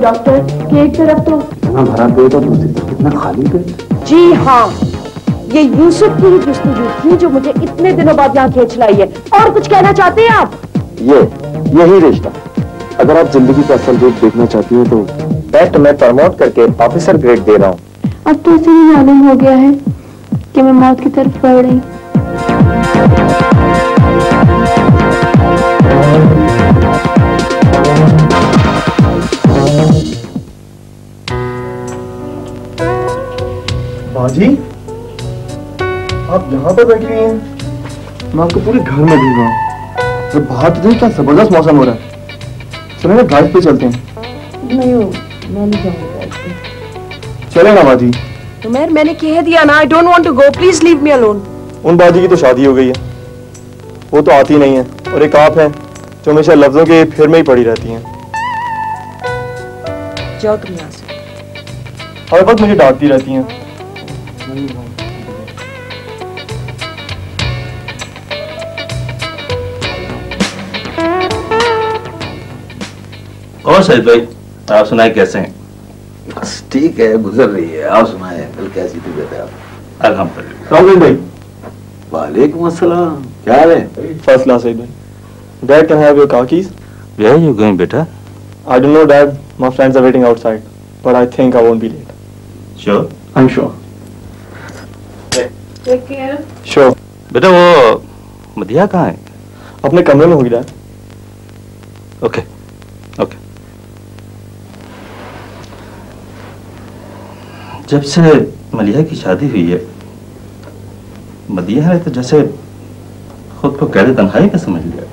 Doctor कि एक तरफ तो इतना भरा पेट और दूसरी तरफ कितना खाली पेट। जी हाँ, ये यूसुफ की ही जस्तुजू थी जो मुझे इतने दिनों बाद यहाँ खींच लाई है। और कुछ कहना चाहते हैं आप? यही रिश्ता। अगर आप जिंदगी का असल रूप देखना चाहती हैं तो दैट मैं प्रमोट करके ऑफिसर ग्रेड दे रहा हूँ। अब तो इसे भी मालूम हो गया है कि मैं मौत की तरफ बढ़ रही। बाजी, आप यहाँ पर बैठी हैं? मैं आपको पूरे घर में ढूंढ रहा हूँ। तो बाहर तो देखिए क्या जबरदस्त मौसम हो रहा है। चलो ना ड्राइव पे चलते हैं। नहीं, मैं नहीं जाऊंगा। चले ना बाजी। उमर, मैंने कह दिया ना, I don't want to go, please leave me alone. उन बाजी की तो शादी हो गई है, वो तो आती नहीं है, और एक आप हैं जो हमेशा लफ्जों के फेर में ही पड़ी रहती हैं। जाओ तुम यहाँ से। हर वक्त मुझे डांटती रहती हैं। और सही भाई, आप सुनाए कैसे हैं? बस ठीक है, गुजर रही है। आप सुनाए कल कैसी तबीयत है आप? अल्हम्दुलिल्लाह। भाई। वालेकुम अस्सलाम, क्या हाल है? फर्स्ट क्लास भाई। Dad, can I have your car keys? Where are you going, बेटा? I don't know, Dad. My friends are waiting outside, but I think I won't be late. Sure? I'm sure. Take care. Sure. बेटा वो मदिया कहाँ है? अपने कमरे में होगी Dad. Okay okay. जब से मलिया की शादी हुई है, मदिया है तो जैसे खुद को कैद तन्हाई में समझ लिया।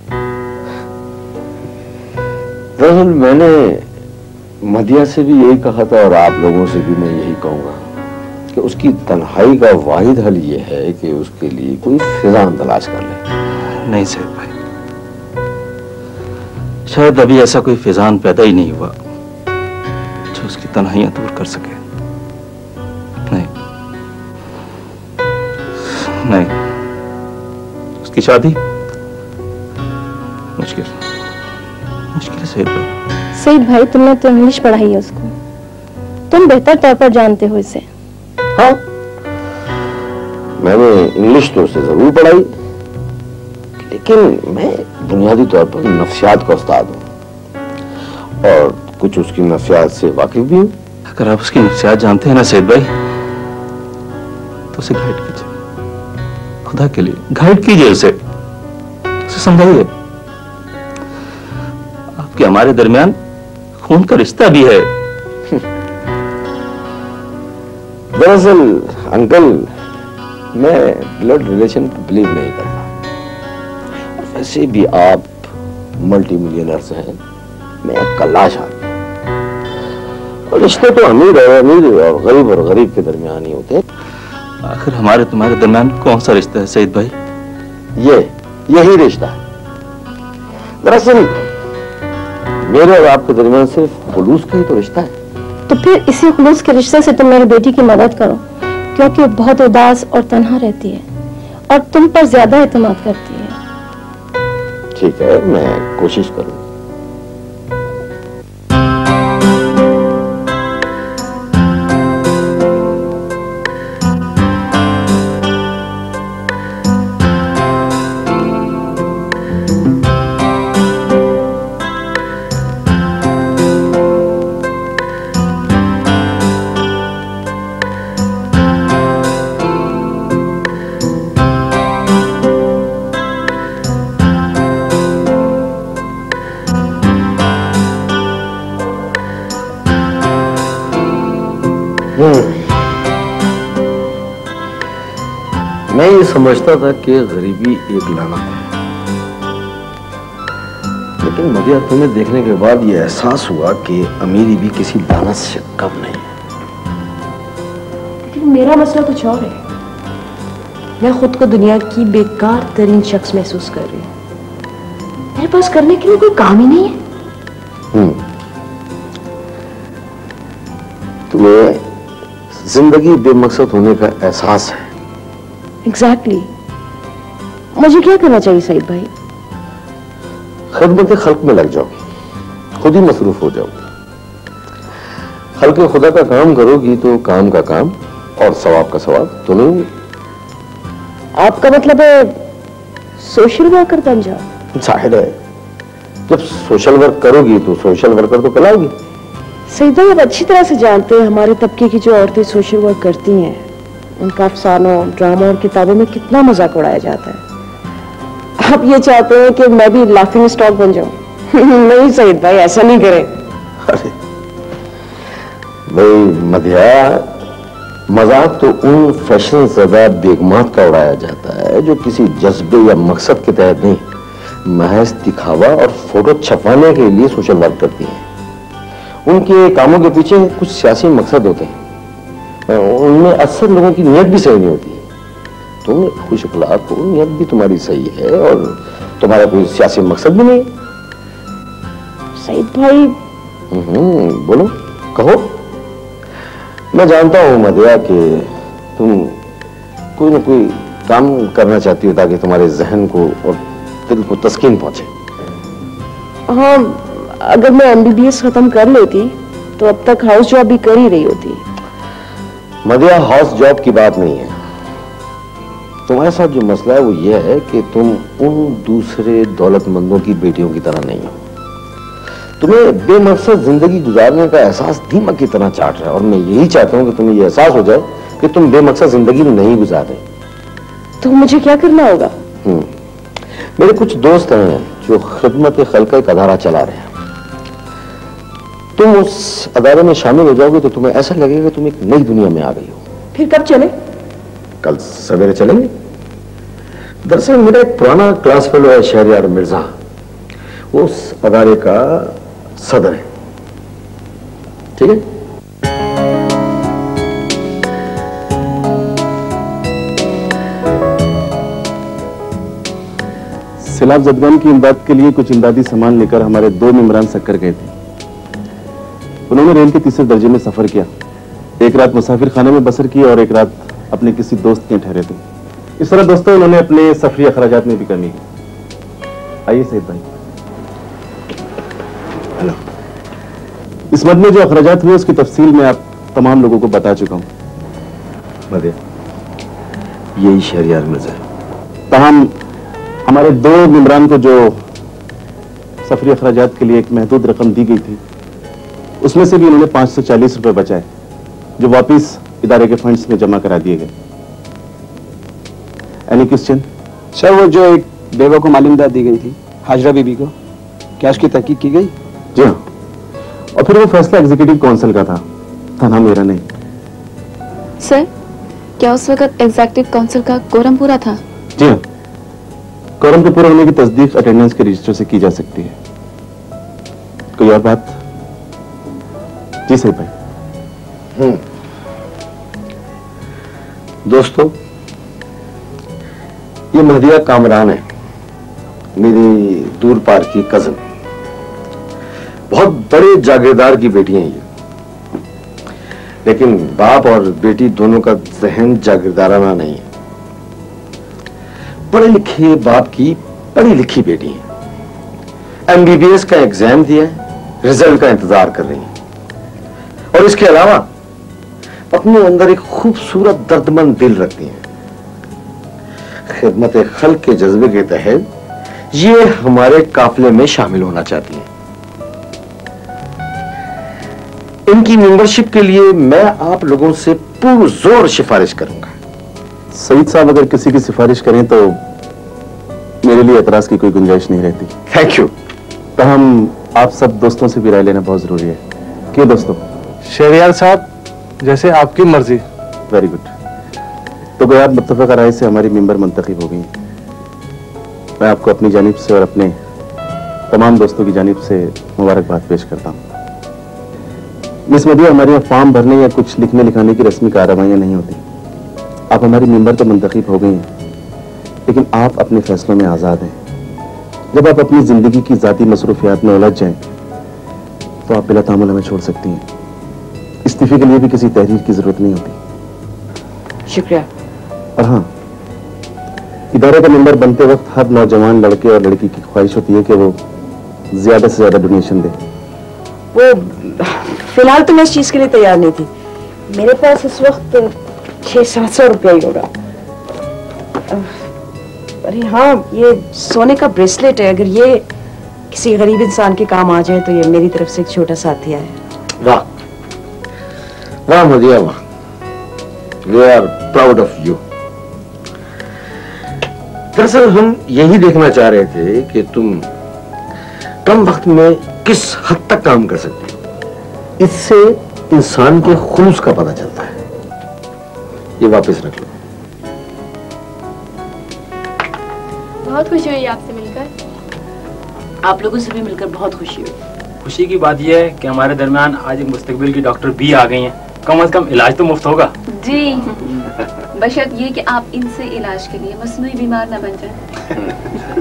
दरअसल मैंने मदिया से भी यही कहा था और आप लोगों से भी मैं यही कहूंगा कि उसकी तन्हाई का वाहिद हल ये है कि उसके लिए कोई फिजान तलाश कर ले। नहीं सैयद भाई, शायद अभी ऐसा कोई फिजान पैदा ही नहीं हुआ जो उसकी तन्हाइयां दूर कर सके। नहीं नहीं, उसकी शादी मुश्किल मुश्किल है सैयद भाई। सईद भाई, तुमने तो इंग्लिश पढ़ाई है उसको, तुम बेहतर तौर पर जानते हो इसे। हाँ, मैंने इंग्लिश तो उसे जरूर पढ़ाई, लेकिन मैं बुनियादी तौर पर नफ्सियात का उस्ताद हूँ और कुछ उसकी नफ्सियात से वाकिफ भी हूँ। अगर आप उसकी नफ्सियात जानते हैं ना सैयद भाई, तो उसे गाइड कीजिए, खुदा के लिए गाइड कीजिए उसे समझाइए। आपके हमारे दरमियान खून का रिश्ता भी है। दरअसल अंकल, मैं ब्लड रिलेशन पर बिलीव नहीं करता, और वैसे भी आप मल्टी मिलियनर्स हैं, मैं एक कल्लाश आदमी, और रिश्ते तो अमीर और गरीब के दरमियान ही होते हैं। आखिर हमारे तुम्हारे दरमियान कौन सा रिश्ता है सईद भाई? यही रिश्ता है। दरअसल मेरे और आपके दरमियान सिर्फ खुलूस का ही तो रिश्ता है। तो फिर इसी खुलूस के रिश्ते से तुम मेरी बेटी की मदद करो, क्योंकि वो बहुत उदास और तन्हा रहती है और तुम पर ज्यादा एतमाद करती है। ठीक है, मैं कोशिश करूंगा। मैं ये समझता था कि गरीबी एक लानत है, लेकिन मदिया तुम्हें देखने के बाद ये एहसास हुआ कि अमीरी भी किसी लानत से कम नहीं है। लेकिन मेरा मसला कुछ और है। मैं खुद को दुनिया की बेकार तरीन शख्स महसूस कर रही हूँ। मेरे पास करने के लिए कोई काम ही नहीं है। तुम्हें जिंदगी बेमकसद होने का एहसास है। एग्जैक्टली। मुझे क्या करना चाहिए सईद भाई? खिदमत खल्क में लग जाओ, खुद ही मसरूफ हो जाओ। हल्के खुदा का काम करोगी तो काम का काम और सवाब का सवाब दोनों। आपका मतलब है सोशल वर्कर बन जाओ? जाहिर है, जब सोशल वर्क करोगी तो सोशल वर्कर तो कहलाओगी। सईद भाई, आप अच्छी तरह से जानते हैं हमारे तबके की जो औरतें सोशल वर्क करती हैं, उनका अफसानों, ड्रामा और किताबों में कितना मजाक उड़ाया जाता है। आप ये चाहते हैं कि मैं भी लाफिंग स्टॉक बन जाऊं? नहीं सईद भाई, ऐसा नहीं करें। अरे भाई मदिया, मजाक तो उन फैशन ज़दा बेगमात का उड़ाया जाता है जो किसी जज्बे या मकसद के तहत नहीं, महज दिखावा और फोटो छपवाने के लिए सोशल वर्क करती हैं। उनके कामों के पीछे कुछ सियासी मकसद होते हैं, उनमें अक्सर लोगों की नीयत भी सही नहीं होती। तुम खुश अखलाक हो, नीयत भी तुम्हारी सही है और तुम्हारा कोई सियासी मकसद भी नहीं। सईद भाई। बोलो, कहो। मैं जानता हूं मदिया कि तुम कोई ना कोई काम करना चाहती हो ताकि तुम्हारे जहन को और दिल को तस्कीन पहुंचे। हाँ, अगर मैं MBBS खत्म कर लेती तो अब तक हाउस जॉब भी कर ही रही होती। मदिया, हाउस जॉब की बात नहीं है। तुम्हारे साथ जो मसला है वो ये है कि तुम उन दूसरे दौलतमंदों की बेटियों की तरह नहीं हो। तुम्हें बेमकसद जिंदगी गुजारने का एहसास दीमक की तरह चाट रहा है और मैं यही चाहता हूं कि तुम्हें यह एहसास हो जाए कि तुम बेमकसद जिंदगी नहीं गुजार रहे। तो मुझे क्या करना होगा? मेरे कुछ दोस्त हैं जो खिदमत खल्क़ का अदारा चला रहे हैं। तुम उस अदारे में शामिल हो जाओगे तो तुम्हें ऐसा लगेगा तुम एक नई दुनिया में आ गई हो। फिर कब चले? कल सवेरे चलेंगे। दरअसल मेरा एक पुराना क्लास फेलो है शहरयार मिर्जा, वो उस अदारे का सदर है। ठीक है? सैलाब ज़दगान की इमदाद के लिए कुछ इमदादी सामान लेकर हमारे 2 मेंबरान सक्कर गए थे। उन्होंने रेल के 3रे दर्जे में सफर किया, एक रात मुसाफिर खाने में बसर की और एक रात अपने किसी दोस्त के ठहरे थे। इस तरह दोस्तों उन्होंने अपने सफरी अखराजात में भी कमी की। आइए सईद भाई। हेलो। इस मद में जो अखराजात हुए उसकी तफसील मैं आप तमाम लोगों को बता चुका हूं। मदे, यही शहरयार मिर्जा है। तमाम हमारे 2 मेंबरान को जो सफरी अखराजात के लिए एक महदूद रकम दी गई थी, उसमें से भी उन्होंने 540 रुपए बचाए जो वापिस इदारे के फंड्स में जमा करा दिए गए। Any question? सर, वो जो एक बेवा को मालूमदार दी गई थी, हाजरा बीबी को, क्या उसकी तहकीक की गई? जी हाँ, और फिर वो फैसला एग्जीक्यूटिव काउंसिल का था ना, मेरा नहीं। सर, क्या उस वक्त एग्जीक्यूटिव काउंसिल का कोरम पूरा था? जी हाँ, कोरम के पूरे होने की तस्दीक अटेंडेंस के रजिस्टर से की जा सकती है। कोई और बात? जी सही भाई। दोस्तों, ये मदिया कामरान है, मेरी दूर पार की कजन। बहुत बड़े जागीरदार की बेटी हैं ये, लेकिन बाप और बेटी दोनों का जहन जागीरदाराना नहीं है। पढ़े लिखे बाप की पढ़ी लिखी बेटी है। MBBS का एग्जाम दिया है, रिजल्ट का इंतजार कर रही है और इसके अलावा अपने अंदर एक खूबसूरत दर्दमंद दिल रखती हैं। खिदमत खल्क़ के जज्बे के तहत ये हमारे काफिले में शामिल होना चाहती हैं। इनकी मेंबरशिप के लिए मैं आप लोगों से पुरजोर सिफारिश करूंगा। सईद साहब अगर किसी की सिफारिश करें तो मेरे लिए एतराज की कोई गुंजाइश नहीं रहती। Thank you. तहम आप सब दोस्तों से भी राय लेना बहुत जरूरी है। क्यों दोस्तों? शहरयार साहब, जैसे आपकी मर्जी। Very good. तो गया मुत्तफ़क़ा राय से हमारी मेंबर मुंतखब हो गई। मैं आपको अपनी जानिब से और अपने तमाम दोस्तों की जानिब से मुबारकबाद पेश करता हूँ। मिस मदिया, हमारे यहाँ फॉर्म भरने या कुछ लिखने लिखाने की रस्मी कार्रवाइयाँ नहीं होती। आप हमारी मेंबर तो मुंतखब हो गई हैं, लेकिन आप अपने फैसलों में आज़ाद हैं। जब आप अपनी जिंदगी की ज़ाती मसरूफियात में उलझ जाएं तो आप बिला तामुल हमें छोड़ सकती हैं। इस्तीफे के लिए भी किसी तहरीर की जरूरत नहीं होती। शुक्रिया। और हाँ, इदारे का मेंबर बनते वक्त हर नौजवान लड़के और लड़की की ख्वाहिश होती है कि वो ज्यादा से ज्यादा डोनेशन दे। वो फिलहाल तो मैं इस चीज के लिए तैयार नहीं थी। मेरे पास इस वक्त 600-700 रुपया ही होगा। अरे हाँ, ये सोने का ब्रेसलेट है, अगर ये किसी गरीब इंसान के काम आ जाए तो ये मेरी तरफ से एक छोटा सा हथियार है। वाह वाह मदिया वाह, we are proud of you. दरअसल हम यही देखना चाह रहे थे कि तुम कम वक्त में किस हद तक काम कर सकते हो। इससे इंसान के खुलूस का पता चलता है। ये वापस रख लो। बहुत खुशी हुई आपसे मिलकर। आप लोगों से भी मिलकर बहुत खुशी हुई। खुशी की बात यह है कि हमारे दरमियान आज एक मुस्तकबिल की डॉक्टर भी आ गई हैं। कम से कम इलाज तो मुफ्त होगा। जी, बशर्त ये कि आप इनसे इलाज के लिए मसनूई बीमार न बन जाएं।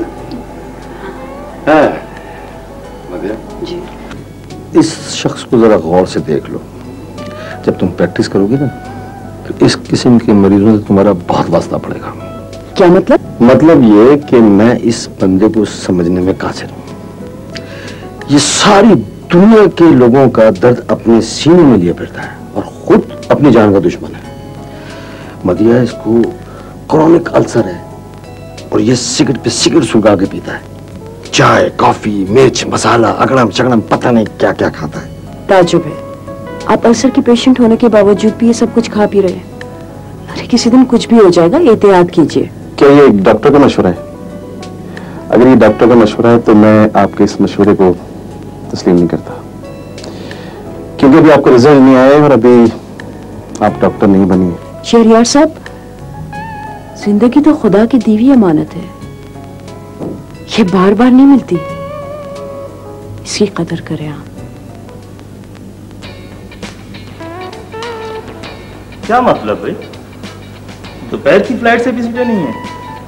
जी। इस शख्स को जरा गौर से देख लो। जब तुम प्रैक्टिस करोगी ना तो इस किस्म के मरीजों से तुम्हारा बहुत वास्ता पड़ेगा। क्या मतलब? मतलब ये कि मैं इस बंदे को समझने में कासिर हूं। ये सारी दुनिया के लोगों का दर्द अपने सीने में लिए फिरता है और खुद अपनी जान का दुश्मन है। मदिया इसको क्रोनिक अल्सर है और ये सिगरेट पे सिगरेट सुलगा के पीता है। चाय, कॉफी, मिर्च, मसाला, अगड़म चगड़म पता नहीं क्या क्या खाता है। ताजुब है, आप अल्सर के पेशेंट होने के बावजूद भी ये सब कुछ खा पी रहे हैं। अरे किसी दिन कुछ भी हो जाएगा, एहतियात कीजिए। क्या ये डॉक्टर का मशवरा है? अगर ये डॉक्टर का मशवरा है तो मैं आपके इस मशवरे को तस्लीम नहीं करता, क्योंकि अभी आपको रिजल्ट नहीं आया और अभी आप डॉक्टर नहीं बनी। शहरियार साहब, जिंदगी तो खुदा की दी हुई अमानत है, ये बार बार नहीं मिलती। इसकी कदर करें आप। क्या मतलब भाई? दोपहर की फ्लाइट से भी सीटें नहीं है?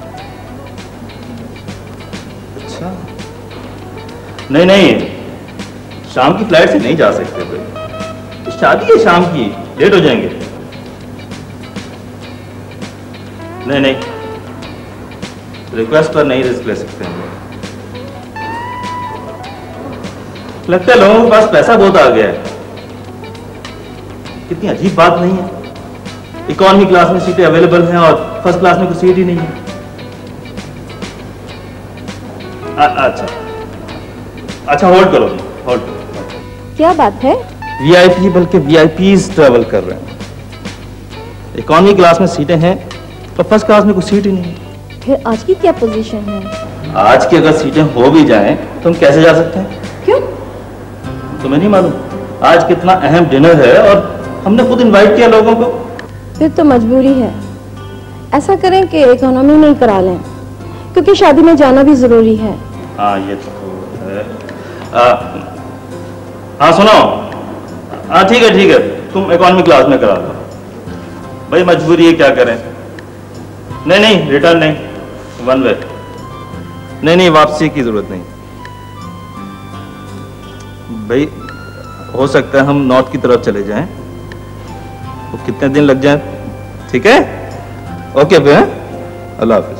अच्छा, नहीं नहीं, शाम की फ्लाइट से नहीं जा सकते भाई, तो शादी है शाम की, लेट हो जाएंगे। नहीं नहीं, रिक्वेस्ट पर नहीं रिस्क ले सकते हम। लगता है लोगों के पास पैसा बहुत आ गया है। कितनी अजीब बात नहीं है, इकोनॉमी क्लास में सीटें अवेलेबल हैं और फर्स्ट क्लास में कोई सीट ही नहीं है। अच्छा अच्छा, होल्ड करो, होल्ड करो। क्या बात है? वीआईपी बल्कि वीआईपीज ट्रेवल कर रहे हैं। इकोनॉमी क्लास में सीटें हैं तो फर्स्ट क्लास में कोई सीट ही नहीं है। फिर आज की क्या पोजीशन है? आज की अगर सीटें हो भी जाएं तो हम कैसे जा सकते हैं? क्यों? तुम्हें नहीं मालूम आज कितना अहम डिनर है और हमने खुद इनवाइट किया लोगों को। फिर तो मजबूरी है। ऐसा करें कि इकोनॉमी में ही करा लें, क्योंकि शादी में जाना भी जरूरी है। हाँ ये तो है। हाँ सुनो, हाँ ठीक है, तुम इकोनॉमी क्लास में करा दो भाई, मजबूरी है, क्या करें। नहीं नहीं, रिटर्न नहीं, वन वे। नहीं, वापसी की जरूरत नहीं भाई। हो सकता है हम नॉर्थ की तरफ चले जाएं, तो कितने दिन लग जाएं? ठीक है, ओके भाई, अल्लाह हाफिज।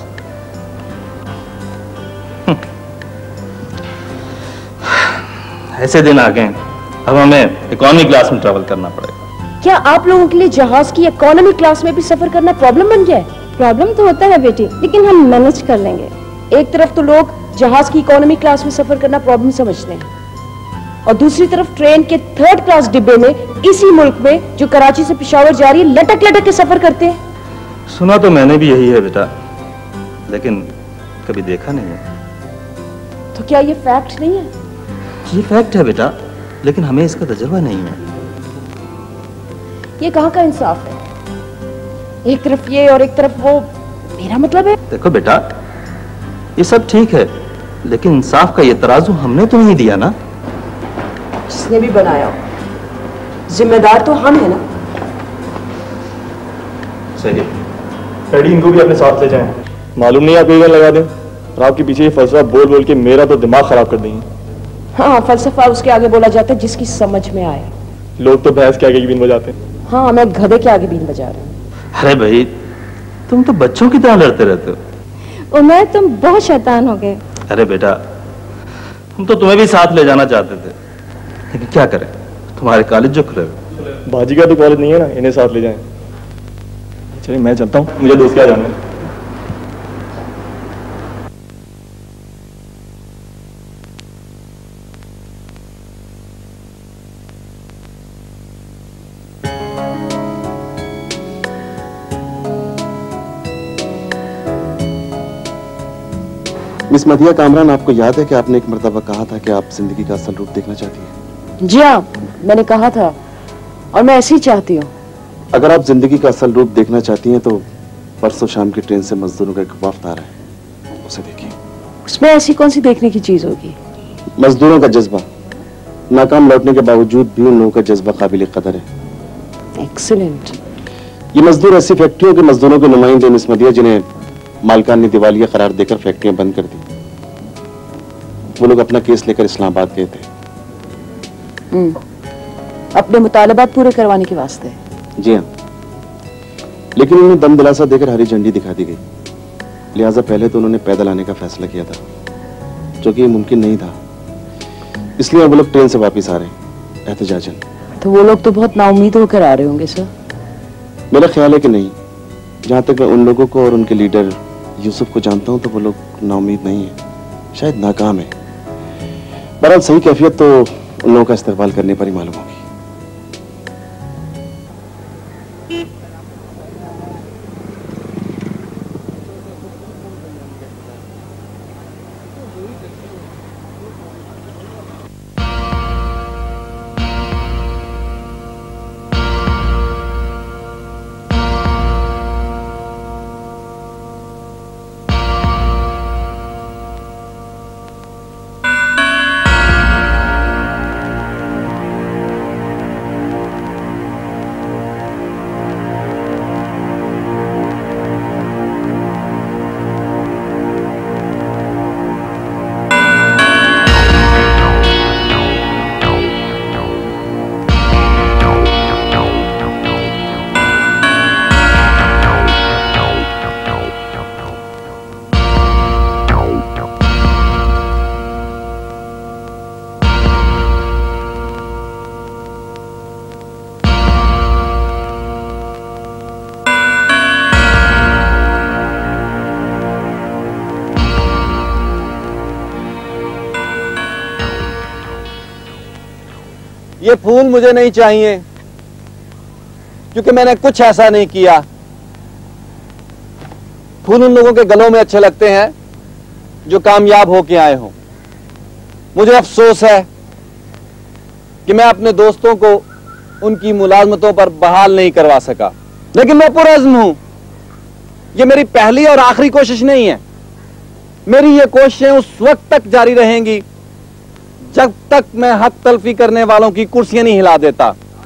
ऐसे दिन आ गए, अब हमें इकोनॉमी क्लास में ट्रैवल करना पड़ेगा। क्या आप लोगों के लिए जहाज की इकोनॉमी क्लास में भी सफर करना प्रॉब्लम बन गया है? प्रॉब्लम तो होता है बेटी, लेकिन हम मैनेज कर लेंगे। एक तरफ तो लोग जहाज की इकोनॉमी क्लास में सफर करना प्रॉब्लम समझते हैं, और दूसरी तरफ ट्रेन के 3rd क्लास डिब्बे में इसी मुल्क में जो कराची से पेशावर जा रही है लटक लटक के सफर करते हैं। सुना तो मैंने भी यही है बेटा, लेकिन कभी देखा नहीं है। तो क्या ये फैक्ट नहीं है? ये फैक्ट है बेटा, लेकिन हमें इसका तजुर्बा नहीं है। ये कहाँ का इंसाफ है? एक तरफ ये और एक तरफ वो, मेरा मतलब है। देखो बेटा, ये सब ठीक है, लेकिन इंसाफ का ये तराजू हमने तो नहीं दिया ना। जिसने भी बनाया हो, जिम्मेदार तो हम है ना। सही। डैडी, इनको भी अपने साथ ले जाएं। मालूम नहीं आप गन लगा दें और आपके पीछे ये फलसफा बोल बोल के मेरा तो दिमाग खराब कर देंगे। हाँ, फलसफा उसके आगे बोला जाता है जिसकी समझ में आए। लोग तो भैंस के आगे की बीन बजाते हैं। हाँ, मैं गधे के आगे बीन बजा रहा हूँ। अरे भाई, तुम तो बच्चों की तरह लड़ते रहते हो। उमर, तुम बहुत शैतान हो गए। अरे बेटा, हम तो तुम्हें भी साथ ले जाना चाहते थे, क्या करें, तुम्हारे कॉलेज जो खुले हुए। बाजी का तो कॉलेज नहीं है ना, इन्हें साथ ले जाएं। चलिए मैं चलता हूँ, मुझे दोस्त क्या जाना है। मिस मदिया कामरान, आपको याद है कि आपने एक मर्तबा कहा था कि आप जिंदगी का असल रूप देखना चाहती हैं? जी हाँ, मैंने कहा था और मैं ऐसे ही चाहती हूँ। अगर आप जिंदगी का असल रूप देखना चाहती हैं तो परसों शाम की ट्रेन से मजदूरों का एक वफ्द आ रहा है, उसे देखिए। उसमें ऐसी कौन सी देखने की चीज होगी? मजदूरों का जज्बा। नाकाम लौटने के बावजूद भी उन लोगों का जज्बा काबिल कदर है। एक्सीलेंट। ये मजदूर ऐसी फैक्ट्रियों के मजदूरों के नुमाइंदे मिस मदिया, जिन्हें मालकान ने दिवालिया करार देकर फैक्ट्रियां बंद कर दी। वो लोग अपना केस लेकर इस्लामाबाद गए थे। अपने मुतालबात पूरे करवाने के वास्ते? जी हाँ, लेकिन उन्हें दम दिलासा देकर हरी झंडी दिखा दी गई। लिहाजा पहले तो उन्होंने पैदल आने का फैसला किया था, जो कि मुमकिन नहीं था। इसलिए वो लोग ट्रेन से वापस आ रहे हैं एहतजाजन। तो वो लोग तो बहुत नाउम्मीद होकर आ रहे होंगे सर। मेरा ख्याल है कि नहीं। जहां तक मैं उन लोगों को और उनके लीडर यूसुफ को जानता हूं तो वो लोग नाउम्मीद नहीं है, शायद नाकाम है। बहरहाल सही कैफियत तो उन लोगों का इस्तेमाल करने पर ही मालूम होगी। ये फूल मुझे नहीं चाहिए, क्योंकि मैंने कुछ ऐसा नहीं किया। फूल उन लोगों के गलों में अच्छे लगते हैं जो कामयाब होके आए हों। मुझे अफसोस है कि मैं अपने दोस्तों को उनकी मुलाजमतों पर बहाल नहीं करवा सका, लेकिन मैं पुरअज़्म हूं। यह मेरी पहली और आखिरी कोशिश नहीं है। मेरी ये कोशिशें उस वक्त तक जारी रहेंगी जब तक मैं हक तलफी करने वालों की कुर्सियां नहीं हिला देता।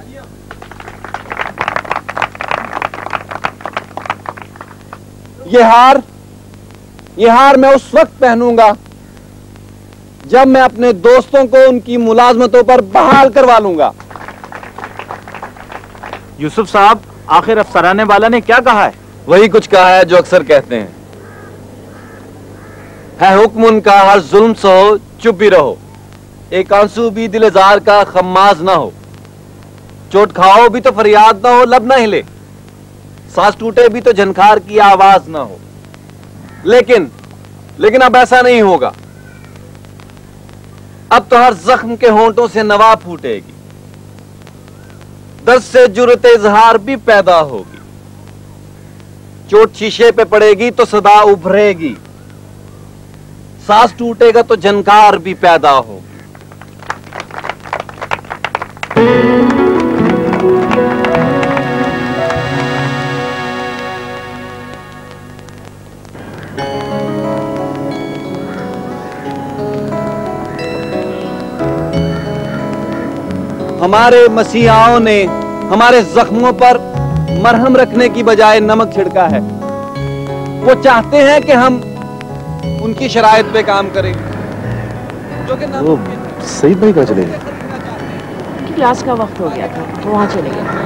ये हार मैं उस वक्त पहनूंगा जब मैं अपने दोस्तों को उनकी मुलाजमतों पर बहाल करवा लूंगा। यूसुफ साहब, आखिर अफसराने वाला ने क्या कहा है? वही कुछ कहा है जो अक्सर कहते हैं, है हुक्म उनका हर जुल्म सहो चुप भी रहो, एक आंसू भी दिलजार का खम्माज ना हो, चोट खाओ भी तो फरियाद ना हो, लब ना हिले, सांस टूटे भी तो झनकार की आवाज ना हो। लेकिन अब ऐसा नहीं होगा। अब तो हर जख्म के होंठों से नवा फूटेगी, दर्द से जुर्रत इजहार भी पैदा होगी, चोट शीशे पे पड़ेगी तो सदा उभरेगी, सांस टूटेगा तो झनकार भी पैदा होगी। हमारे मसीहाओं ने हमारे जख्मों पर मरहम रखने की बजाय नमक छिड़का है। वो चाहते हैं कि हम उनकी शराइत पे काम करें, जो कि सईद भाई कहाँ चले गए? क्लास का वक्त हो गया था तो वहां चले गए।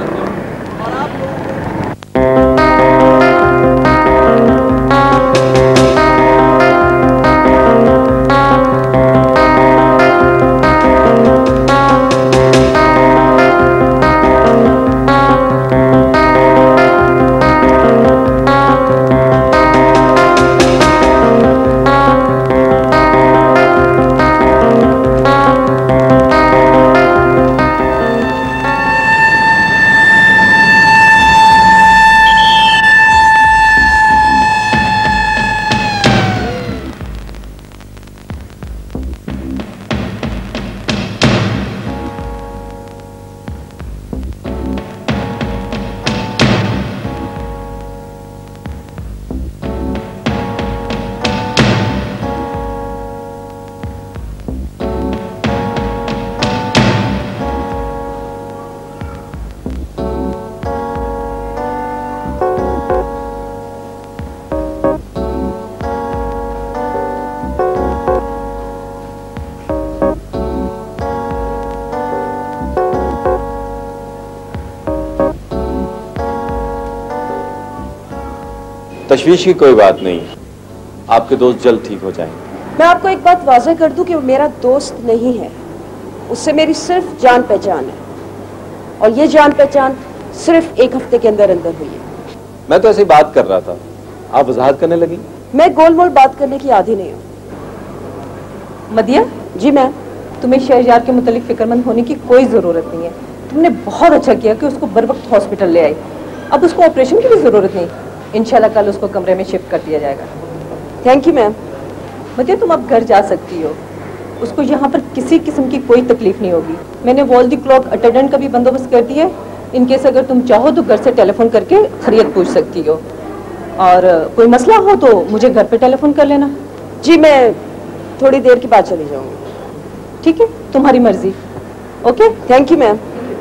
तशवीश की कोई बात नहीं, आपके दोस्त जल्द ठीक हो जाएंगे। मैं आपको एक बात वाज़ेह कर दूं कि वो मेरा दोस्त नहीं है, उससे मेरी सिर्फ जान पहचान है, और ये जान पहचान सिर्फ 1 हफ्ते के अंदर अंदर हुई है। मैं तो ऐसे ही बात कर रहा था, आप वजाहत करने लगी। मैं गोल मोल बात करने की आदी नहीं हूँ। मदिया जी मैम। तुम्हें शहरयार के मुतालिक फिक्रमंद होने की कोई जरूरत नहीं है। तुमने बहुत अच्छा किया कि उसको बर वक्त हॉस्पिटल ले आई। अब उसको ऑपरेशन की भी जरूरत नहीं, इंशाल्लाह कल उसको कमरे में शिफ्ट कर दिया जाएगा। Thank you ma'am. मदिया तुम अब घर जा सकती हो, उसको यहाँ पर किसी किस्म की कोई तकलीफ नहीं होगी। मैंने वॉल दी क्लॉक अटेंडेंट का भी बंदोबस्त कर दिया है। इनकेस अगर तुम चाहो तो घर से टेलीफोन करके खैरियत पूछ सकती हो, और कोई मसला हो तो मुझे घर पे टेलीफोन कर लेना। जी मैं थोड़ी देर के बाद चली जाऊंगी। ठीक है, तुम्हारी मर्जी। Okay, thank you ma'am.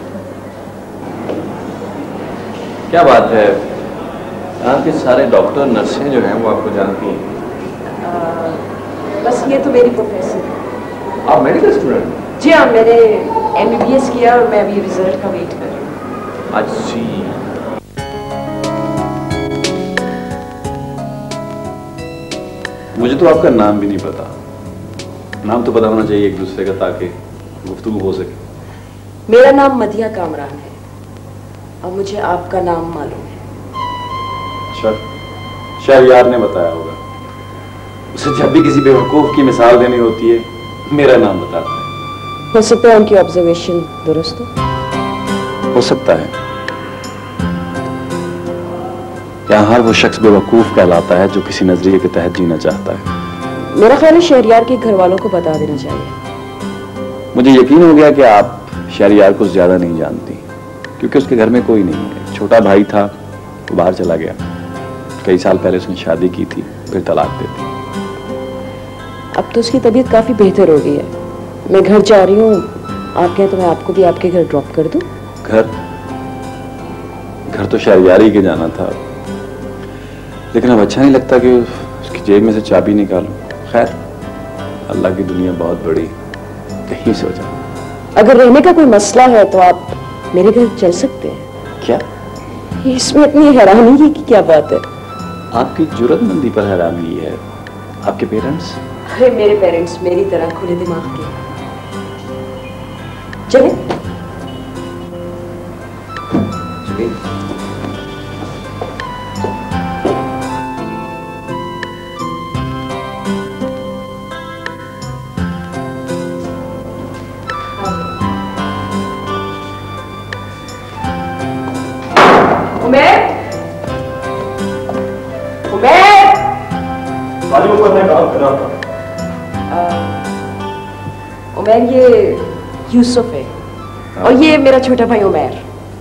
क्या बात है, यहाँ के सारे डॉक्टर नर्सें जो हैं वो आपको जानती हैं? बस ये तो मेरी प्रोफेशन है। आप मेडिकल स्टूडेंट? जी हाँ, मैंने MBBS किया और मैं अभी रिजल्ट का वेट कर रही हूँ। अच्छी। मुझे तो आपका नाम भी नहीं पता। नाम तो पता होना चाहिए एक दूसरे का, ताकि गुफ्तगू हो सके। मेरा नाम मदिया कामरान है और मुझे आपका नाम मालूम है। अच्छा, शहरयार ने बताया होगा। उसे जब भी किसी बेवकूफ की मिसाल देनी होती है मेरा नाम बताता है। हो सकता है उनकी ऑब्जर्वेशन दुरुस्त हो सकता है। यहाँ हर वो शख्स बेवकूफ कहलाता है जो किसी नजरिए के तहत जीना चाहता है। मेरा ख्याल है शहरयार के घर वालों को बता देना चाहिए। मुझे यकीन हो गया कि आप शहरयार को ज्यादा नहीं जानती, क्योंकि उसके घर में कोई नहीं है। छोटा भाई था, वो बाहर चला गया। कई साल पहले उसने शादी की थी, फिर तलाक दे दी। अब तो उसकी तबीयत काफी बेहतर हो गई है। मैं घर जा रही हूँ, आप कहें तो मैं आपको भी आपके घर ड्रॉप कर दूं? घर तो शहरयारी के जाना था, लेकिन अब अच्छा नहीं लगता कि उसकी जेब में से चाबी निकालूं। खैर, अल्लाह की दुनिया बहुत बड़ी, कहीं से हो जाए। अगर रहने का कोई मसला है तो आप मेरे घर चल सकते हैं। क्या इसमें इतनी हैरानी की क्या बात है? आपकी जुर्रतमंदी पर हैरानी है। आपके पेरेंट्स? अरे मेरे पेरेंट्स मेरी तरह खुले दिमाग के। चले उमैर, ये यूसुफ है और ये मेरा छोटा भाई उमैर।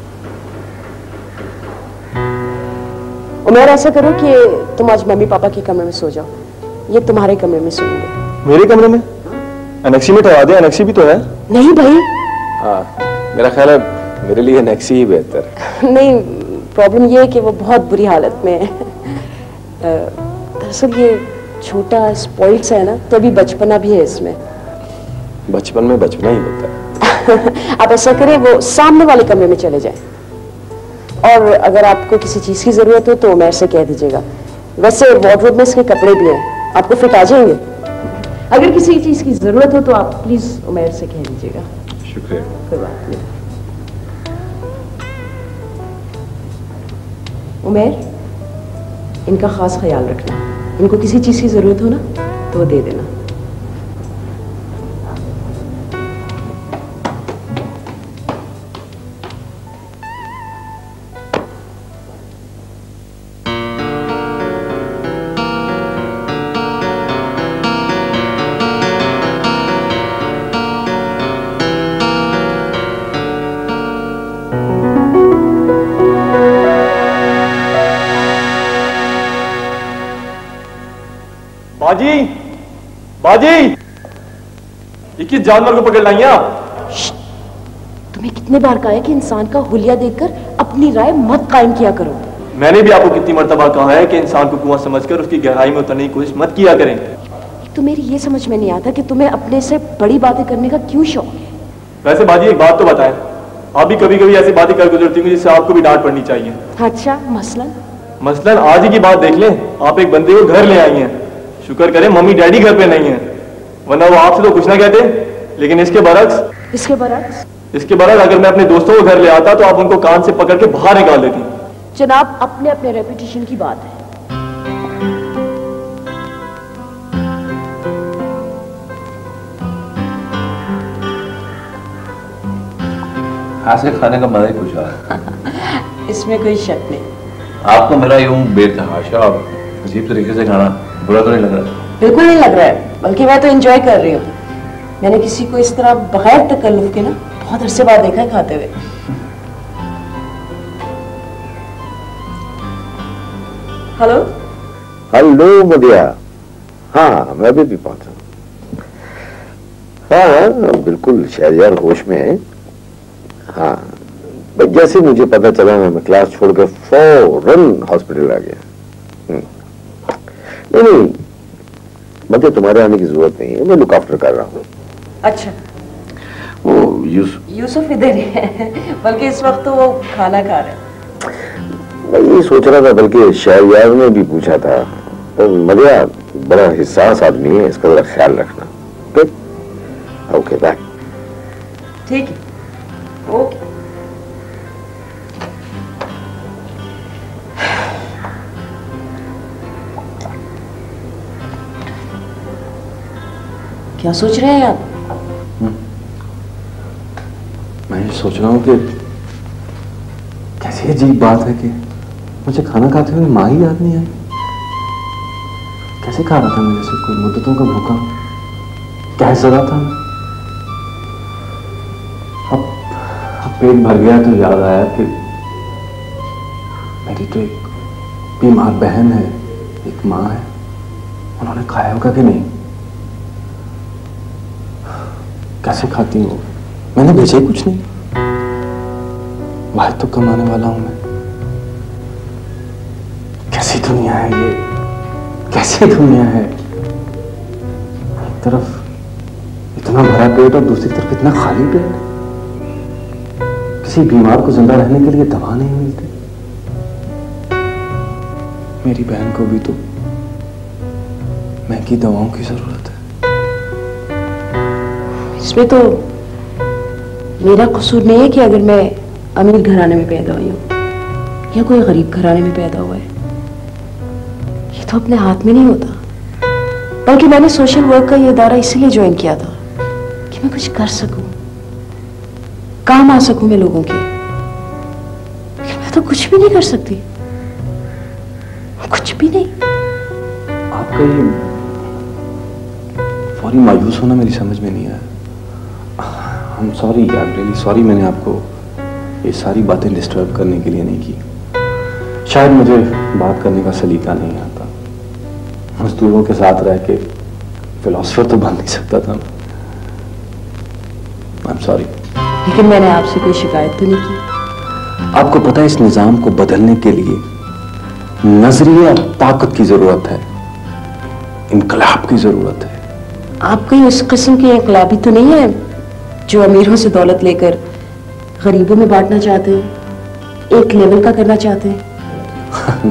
उमैर, ऐसा करो कि तुम आज मम्मी पापा के कमरे में सो जाओ, ये तुम्हारे कमरे में सोएंगे। मेरे कमरे में? एनेक्सी में ठहरा दे, एनेक्सी भी तो है। नहीं भाई। हाँ, मेरा ख्याल है मेरे लिए एनेक्सी ही बेहतर है। नहीं, प्रॉब्लम ये है कि वो बहुत बुरी हालत में है। दरअसल ये छोटा स्पॉइल्ड सा है ना, तो अभी बचपना भी है इसमें। बचपन में बचपना ही होता है। आप ऐसा करें, वो सामने वाले कमरे में चले जाएं, और अगर आपको किसी चीज की जरूरत हो तो उमैर से कह दीजिएगा। वैसे वार्डरोब में इसके कपड़े भी हैं, आपको फिट आ जाएंगे। अगर किसी चीज की जरूरत हो तो आप प्लीज उमैर से कह दीजिएगा। शुक्रिया। कोई बात नहीं। उमैर, इनका खास ख्याल रखना। इनको किसी चीज की जरूरत हो ना तो वो दे देना। बाजी, बाजी, ये किस जानवर को पकड़ लाई आप? तुम्हें कितने बार कहा है कि इंसान का हुलिया देखकर अपनी राय मत कायम किया करो। मैंने भी आपको कितनी मर्तबा कहा है कि इंसान को कुआं समझकर उसकी गहराई में उतरने की कोशिश मत किया करें। तो मेरी ये समझ में नहीं आता कि तुम्हें अपने से बड़ी बातें करने का क्यों शौक है। वैसे बाजी एक बात तो बताएं, आप भी कभी कभी ऐसी बातें कर गुजरती हैं जिससे आपको भी डांट पड़नी चाहिए। अच्छा, मसलन? मसलन आज ही की बात देख लें, आप एक बंदे को घर ले आई हैं, शुक्र करें मम्मी डैडी घर पे नहीं है, वरना वो आपसे तो कुछ ना कहते। लेकिन इसके बरक्स अगर मैं अपने दोस्तों को घर ले आता तो आप उनको कान से पकड़ के बाहर निकाल देती। जनाब, अपने अपने रेपुटेशन की बात है। हाथ से खाने का मजा ही कुछ है। इसमें कोई शक नहीं। आपको मेरा यूं बेतहाशा और अजीब तरीके से खाना बुरा तो नहीं लग रहा? बिल्कुल नहीं लग रहा है, बल्कि मैं तो एंजॉय कर रही हूँ। मैंने किसी को इस तरह बगैर तकल्लुफ के ना बहुत अरसे बाद देखा है खाते हुए। Hello hello Madiya. हाँ मैं भी पहुंचा। हाँ बिल्कुल शहरयार होश में है। हाँ बस जैसे मुझे पता चला मैं क्लास छोड़कर फौरन हॉस्पिटल आ गया। नहीं मुझे तुम्हारे आने की जरूरत नहीं है, मैं लुक आफ्टर कर रहा हूँ। अच्छा, वो यूसुफ इधर ही है, बल्कि इस वक्त तो वो खाना खा रहे हैं। मैं ये सोच रहा था, बल्कि शहरयार ने भी पूछा था। तो मदिया बड़ा हिस्सास आदमी है, इसका जरा ख्याल रखना। Okay bye. ठीक है, ओके। क्या सोच रहे हैं आप? मैं ये सोच रहा हूँ कि कैसी अजीब बात है कि मुझे खाना खाते हुए माँ ही याद नहीं आई। कैसे खा रहा था मैं जैसे कोई मुद्दतों का भूखा, क्या जरा था। अब पेट भर गया तो याद आया कि मेरी तो एक बीमार बहन है, एक माँ है, उन्होंने खाया होगा कि नहीं। कैसे खाती हूँ, मैंने भेजा ही कुछ नहीं। वाहिद तो कमाने वाला हूं मैं। कैसी दुनिया है ये, कैसी दुनिया है। एक तरफ इतना भरा पेट और दूसरी तरफ इतना खाली पेट। किसी बीमार को जिंदा रहने के लिए दवा नहीं मिलती। मेरी बहन को भी तो महंगी दवाओं की जरूरत है। इसमें तो मेरा कसूर नहीं है कि अगर मैं अमीर घराने में पैदा हुई हूं या कोई गरीब घराने में पैदा हुआ है। ये तो अपने हाथ में नहीं होता। बल्कि मैंने सोशल वर्क का ये इदारा इसीलिए ज्वाइन किया था कि मैं कुछ कर सकूं, काम आ सकूं मैं लोगों के। लेकिन मैं तो कुछ भी नहीं कर सकती, कुछ भी नहीं। आपका ये फौरी मायूस होना मेरी समझ में नहीं आया। I'm sorry, I'm really sorry, मैंने आपको ये सारी बातें डिस्टर्ब करने के लिए नहीं की। शायद मुझे बात करने का सलीका नहीं आता। मजदूरों के साथ रह के फिलोसफर तो बन नहीं सकता था। I'm sorry। लेकिन मैंने आपसे कोई शिकायत तो नहीं की। आपको पता है इस निजाम को बदलने के लिए नजरिया और ताकत की जरूरत है, इनकलाब की जरूरत है। आप कोई उस किस्म के इनकलाबी तो नहीं है जो अमीरों से दौलत लेकर गरीबों में बांटना चाहते हैं, एक लेवल का करना चाहते हैं।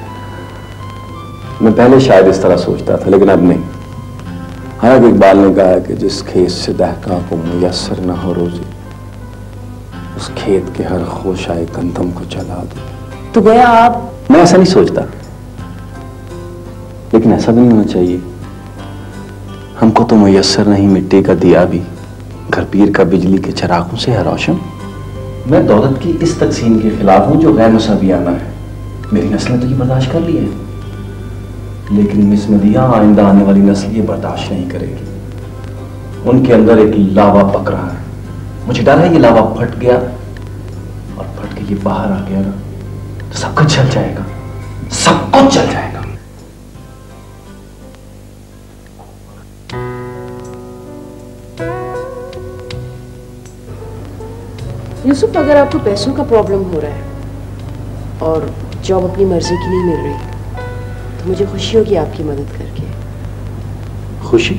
मैं पहले शायद इस तरह सोचता था, लेकिन अब नहीं। हालांकि इकबाल ने कहा कि जिस खेत से दहका को मुयस्सर न हो रोजी, उस खेत के हर खोशाए गंदम को जला दो। तो गोया आप। मैं ऐसा नहीं सोचता, लेकिन ऐसा भी नहीं होना चाहिए। हमको तो मुयस्सर नहीं मिट्टी का दिया भी, घर पीर का बिजली के चिरागों से है रोशन। मैं दौलत की इस तकसीम के खिलाफ हूं जो गैर मुसावियाना है। मेरी नस्ल ने तो ये बर्दाश्त कर ली है, लेकिन मिस मदिया आइंदा आने वाली नस्ल ये बर्दाश्त नहीं करेगी। उनके अंदर एक लावा पक रहा है। मुझे डर है ये लावा फट गया और फट के ये बाहर आ गया ना तो सब कुछ जल जाएगा, सब कुछ जल जाएगा। यूसुफ, अगर आपको पैसों का प्रॉब्लम हो रहा है और जॉब अपनी मर्जी की नहीं मिल रही तो मुझे खुशी होगी आपकी मदद करके। खुशी?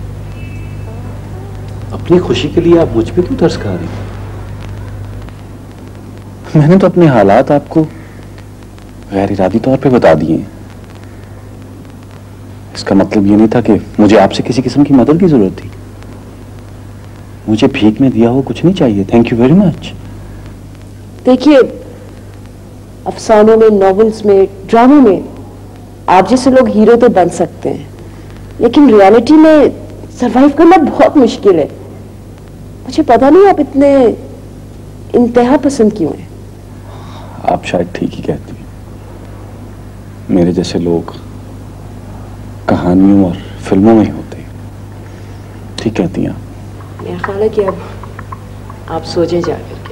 अपनी खुशी के लिए आप मुझ पे क्यों तरस खा रही? मैंने तो अपने हालात आपको गैर इरादी तौर पे बता दिए। इसका मतलब ये नहीं था कि मुझे आपसे किसी किस्म की मदद की जरूरत थी। मुझे भीख में दिया हुआ कुछ नहीं चाहिए। Thank you very much. देखिए, अफसानों में, नॉवेल्स में, ड्रामों में आप जैसे लोग हीरो तो बन सकते हैं, लेकिन रियलिटी में सरवाइव करना बहुत मुश्किल है। मुझे पता नहीं आप इतने इंतहा पसंद क्यों हैं। आप शायद ठीक ही कहती हैं। मेरे जैसे लोग कहानियों और फिल्मों में ही होते हैं। ठीक कहती हैं आप। मेरा ख्याल है कि अब आप सोचे जाकर के।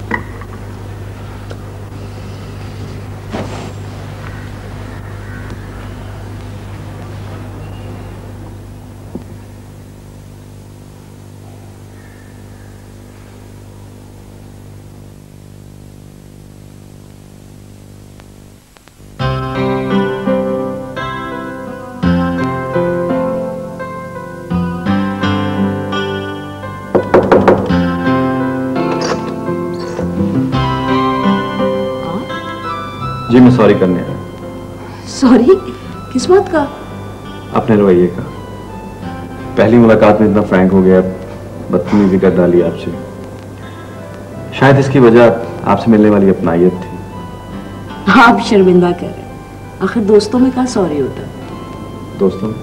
जी मैं सॉरी करने आया। सॉरी? किस बात का? अपने रवैये का। पहली मुलाकात में इतना फ्रैंक हो गया, बदतमीजी कर डाली आपसे। शायद इसकी वजह आपसे मिलने वाली अपनायत थी। आप शर्मिंदा कर रहे हैं। आखिर दोस्तों में क्या सॉरी होता है? दोस्तों में?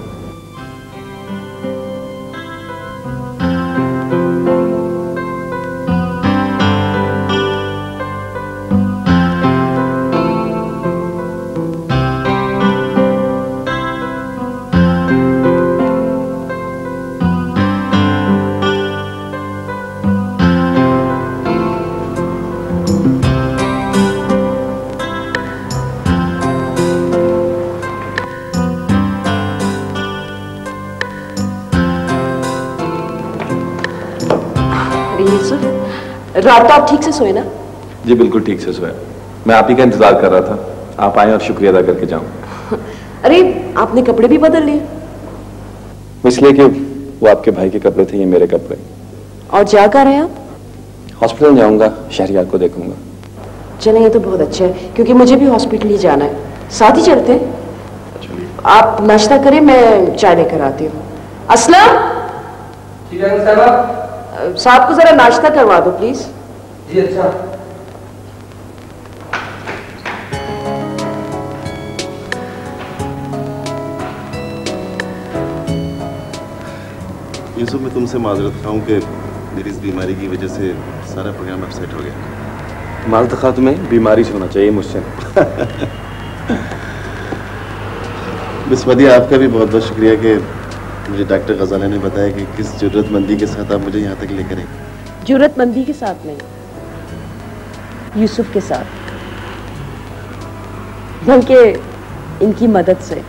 रात तो आप ठीक से सोए ना? जी बिल्कुल ठीक से सोया। मैं आप ही का इंतजार कर रहा था, आप आए और शुक्रिया अदा करके जाऊं। अरे आपने कपड़े भी बदल लिए? इसलिए कि वो आपके भाई के कपड़े थे, ये मेरे कपड़े। और जा कर रहे हैं आप? हॉस्पिटल जाऊंगा, शहरियार को देखूंगा। चलें, ये तो बहुत अच्छा है क्योंकि मुझे भी हॉस्पिटल ही जाना है। साथ ही चलते हैं। आप नाश्ता करें, मैं चाय लेकर आती हूँ। असलम साहब को जरा नाश्ता करवा दो प्लीज। जी अच्छा। यूसुफ, मैं तुमसे माजरत खाऊं कि मेरी इस बीमारी की वजह से सारा प्रोग्राम अपसेट हो गया। माजरत खा तुम्हें बीमारी से होना चाहिए, मुझसे। मिस मदिया, आपका भी बहुत बहुत शुक्रिया कि मुझे डॉक्टर गजाला ने बताया कि किस जरूरतमंदी के साथ आप मुझे यहाँ तक लेकर आए। जरूरतमंदी के साथ नहीं, यूसुफ के साथ, बल्कि इनकी मदद से।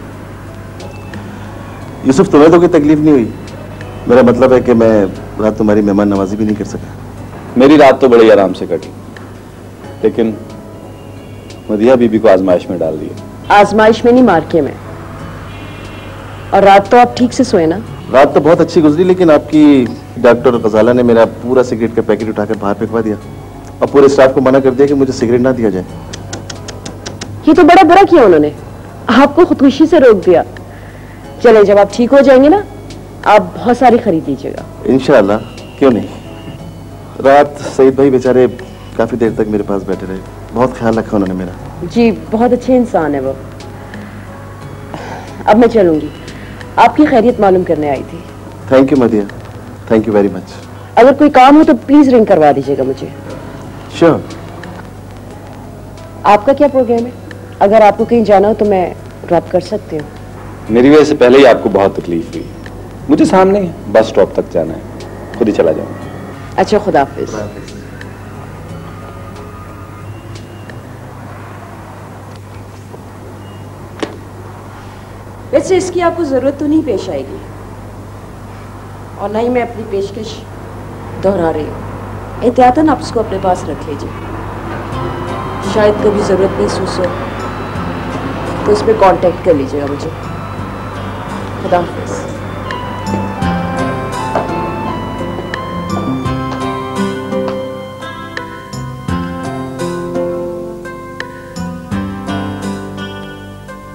यूसुफ, तुम्हें तो कोई तकलीफ नहीं हुई? मेरा मतलब है कि मैं रात तुम्हारी मेहमान नवाजी भी नहीं कर सका। मेरी रात तो बड़े आराम से कटी, लेकिन मदिया बीबी को आजमाइश में डाल दिया। आजमाइश में नहीं, मार्के में। और रात तो आप ठीक से सोए ना? रात तो बहुत अच्छी गुजरी, लेकिन आपकी डॉक्टर गजाला ने मेरा पूरा सिगरेट का पैकेट उठाकर बाहर फेंकवा दिया और पूरे स्टाफ को मना कर दिया कि मुझे सिगरेट ना दिया जाए। ये तो बड़ा बुरा किया उन्होंने, आपको खुदकुशी से रोक दिया। चले, जब आप ठीक हो जाएंगे ना, आप बहुत सारी खरीद लीजिएगा। इंशाल्लाह, क्यों नहीं। रात सईद भाई बेचारे काफी देर तक मेरे पास बैठे रहे, बहुत ख्याल रखा उन्होंने मेरा। जी, बहुत अच्छे इंसान है वो। अब मैं चलूंगी, आपकी खैरियत मालूम करने आई थी। Thank you Madiya, thank you very much. अगर कोई काम हो तो प्लीज रिंग करवा दीजिएगा मुझे। श्योर। आपका क्या प्रोग्राम है? अगर आपको कहीं जाना हो तो मैं ड्रॉप कर सकती हूँ। मेरी वजह से पहले ही आपको बहुत तकलीफ हुई। मुझे सामने बस स्टॉप तक जाना है, खुद ही चला जाऊंगा। अच्छा, खुदा हाफिज। वैसे इसकी आपको जरूरत तो नहीं पेश आएगी, और ना ही मैं अपनी पेशकश दोहरा रही हूँ। एहतियातन आप इसको अपने पास रख लीजिए, शायद कभी जरूरत महसूस हो तो इस पर कांटेक्ट कर लीजिएगा मुझे। खुदा हाफिज।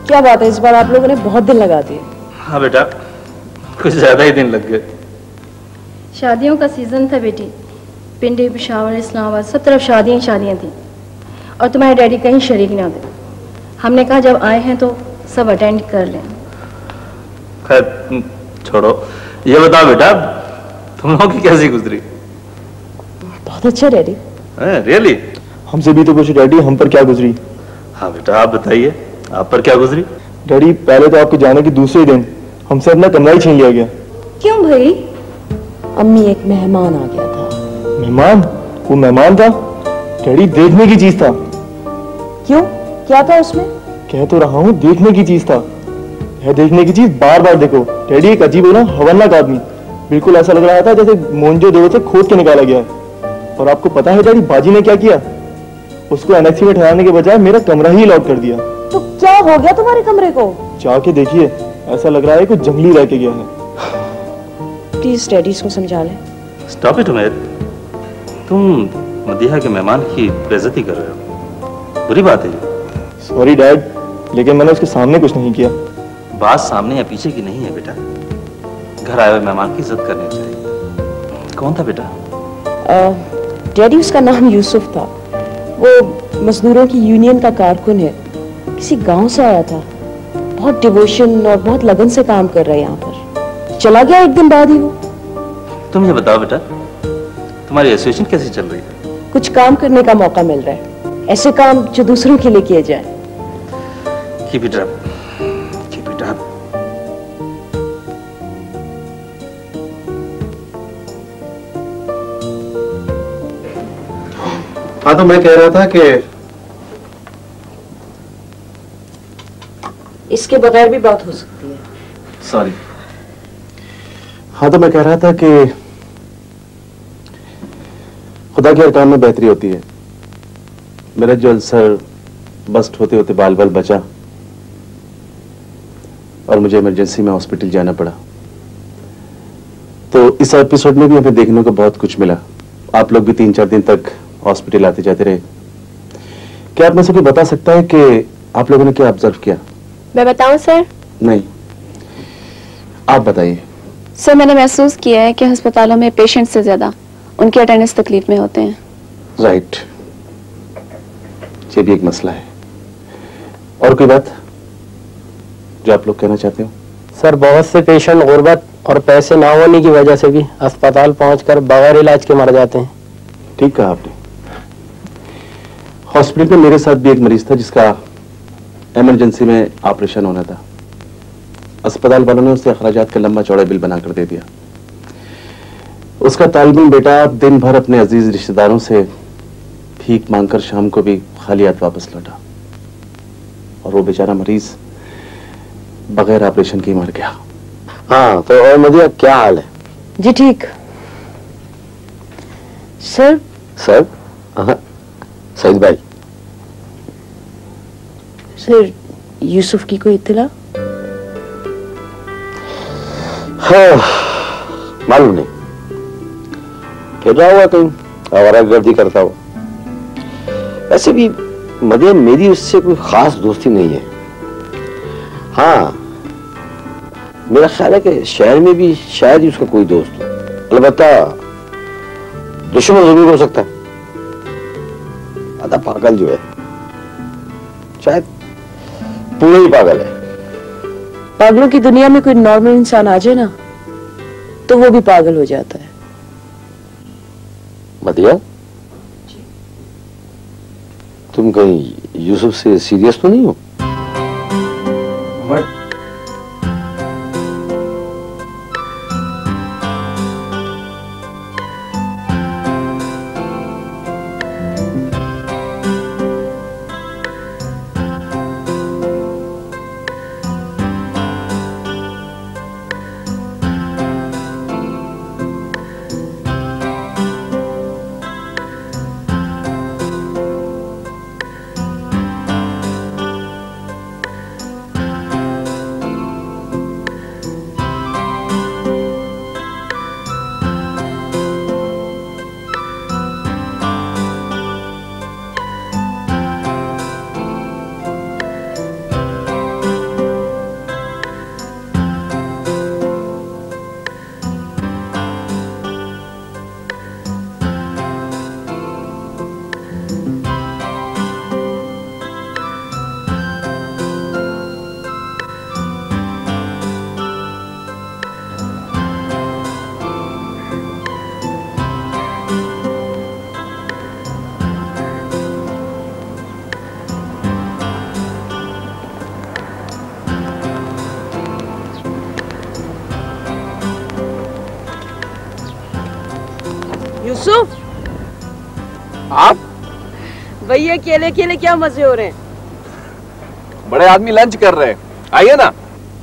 क्या बात है, इस बार आप लोगों ने बहुत दिन लगा दिए। हाँ बेटा, कुछ ज्यादा ही दिन लग गए। शादियों का सीजन था बेटी। पिंडी, पेशावर, इस्लामाबाद, सब तरफ शादियां शादियां थी और तुम्हारे डैडी कहीं शरीक ना थे। हमने कहा जब आए हैं तो सब अटेंड कर लें। खैर छोड़ो, ये बताओ बेटा, तुम लोगों की कैसी गुजरी? बहुत अच्छा डैडी। रियली? हमसे भी तो कुछ डैडी, हम पर क्या गुजरी? हाँ बेटा, आप बताइए, आप पर क्या गुजरी? डैडी, पहले तो आपके जाने के दूसरे दिन हमसे अपना कमरा ही छीन लिया गया। क्यों भाई? अम्मी, एक मेहमान आ गया था। मेहमान? वो मेहमान था? डैडी, देखने की चीज था। क्यों, क्या था उसमें? कह तो रहा हूँ, देखने की चीज था। यह देखने की चीज बार बार देखो। डैडी, एक अजीब ना खतरनाक आदमी, बिल्कुल ऐसा लग रहा था जैसे मोहनजोदड़ो से खोद के निकाला गया है। और आपको पता है डैडी, बाजी ने क्या किया? उसको एनेक्सी में ठहराने के बजाय मेरा कमरा ही लॉक कर दिया। तो क्या हो गया तुम्हारे कमरे को? जाके देखिए, ऐसा लग रहा है कुछ जंगली रह के गया है। प्लीज डैडी को समझा ले। स्टॉप इट उमेर, तुम मदीहा के मेहमान की बेइज्जती कर रहे हो, बुरी बात है ये। सॉरी डैड, लेकिन मैंने उसके सामने कुछ नहीं किया। बात सामने या पीछे की नहीं है बेटा, घर आए हुए मेहमान की इज्जत करनी चाहिए। कौन था बेटा? डैडी, उसका नाम यूसुफ था। वो मजदूरों की यूनियन का कारकुन है, किसी गांव से आया था। बहुत डिवोशन और बहुत लगन से काम कर रहा है यहाँ पर। चला गया एक दिन बाद ही वो। तुम ये बताओ बेटा, तुम्हारी एसोसिएशन कैसी चल रही है? कुछ काम करने का मौका मिल रहा है, ऐसे काम जो दूसरों के लिए किए जाए। Keep it up. Keep it up. हाँ, तो मैं कह रहा था कि इसके बगैर भी बात हो सकती है। सॉरी। हाँ, तो मैं कह रहा था कि खुदा के हर काम में बेहतरी होती है। मेरा जो अल्सर बस्ट होते होते बाल बाल बचा और मुझे इमरजेंसी में हॉस्पिटल जाना पड़ा। तो इस एपिसोड में भी हमें देखने को बहुत कुछ मिला। आप लोग भी 3-4 दिन तक हॉस्पिटल आते जाते रहे। क्या आप में से कोई बता सकता है कि आप लोगों ने क्या ऑब्जर्व किया? मैं बताऊं सर? नहीं, आप बताइए। सर, मैंने महसूस किया है कि अस्पतालों में पेशेंट से ज्यादा उनके अटेंडेंस तकलीफ में होते हैं। राइट, ये भी एक मसला है। और कोई बात जो आप लोग कहना चाहते हो? सर, बहुत से पेशेंट गुर्बत और पैसे ना होने की वजह से भी अस्पताल पहुंचकर बगैर इलाज के मर जाते हैं। ठीक कहा आपने। हॉस्पिटल में मेरे साथ भी एक मरीज था जिसका इमरजेंसी में ऑपरेशन होना था। अस्पताल वालों ने उसे अखराजात का लंबा चौड़ा बिल बनाकर दे दिया। उसका तालिबिन बेटा दिन भर अपने अजीज रिश्तेदारों से भीख मांगकर शाम को भी खाली हाथ वापस लौटा और वो बेचारा मरीज बगैर ऑपरेशन के मर गया। हाँ, तो और मदिया क्या हाल है? जी ठीक। सर? सर? हाँ, सईद भाई। सर, यूसुफ की कोई इत्तला? हाँ, मालूम नहीं, फिर रहा हुआ कहीं आवारागर्दी करता हो। वैसे भी मदिया, मेरी उससे कोई खास दोस्ती नहीं है। हाँ, मेरा ख्याल है कि शहर में भी शायद ही उसका कोई दोस्त हो। अलबत्ता दुश्मन जरूर हो सकता है। आधा पागल जो है, शायद पूरे ही पागल है। पागलों की दुनिया में कोई नॉर्मल इंसान आ जाए ना, तो वो भी पागल हो जाता है। मदिया, तुम कहीं यूसुफ से सीरियस तो नहीं हो? ये अकेले अकेले क्या मजे हो रहे हैं? बड़े आदमी लंच कर रहे हैं, आइए ना।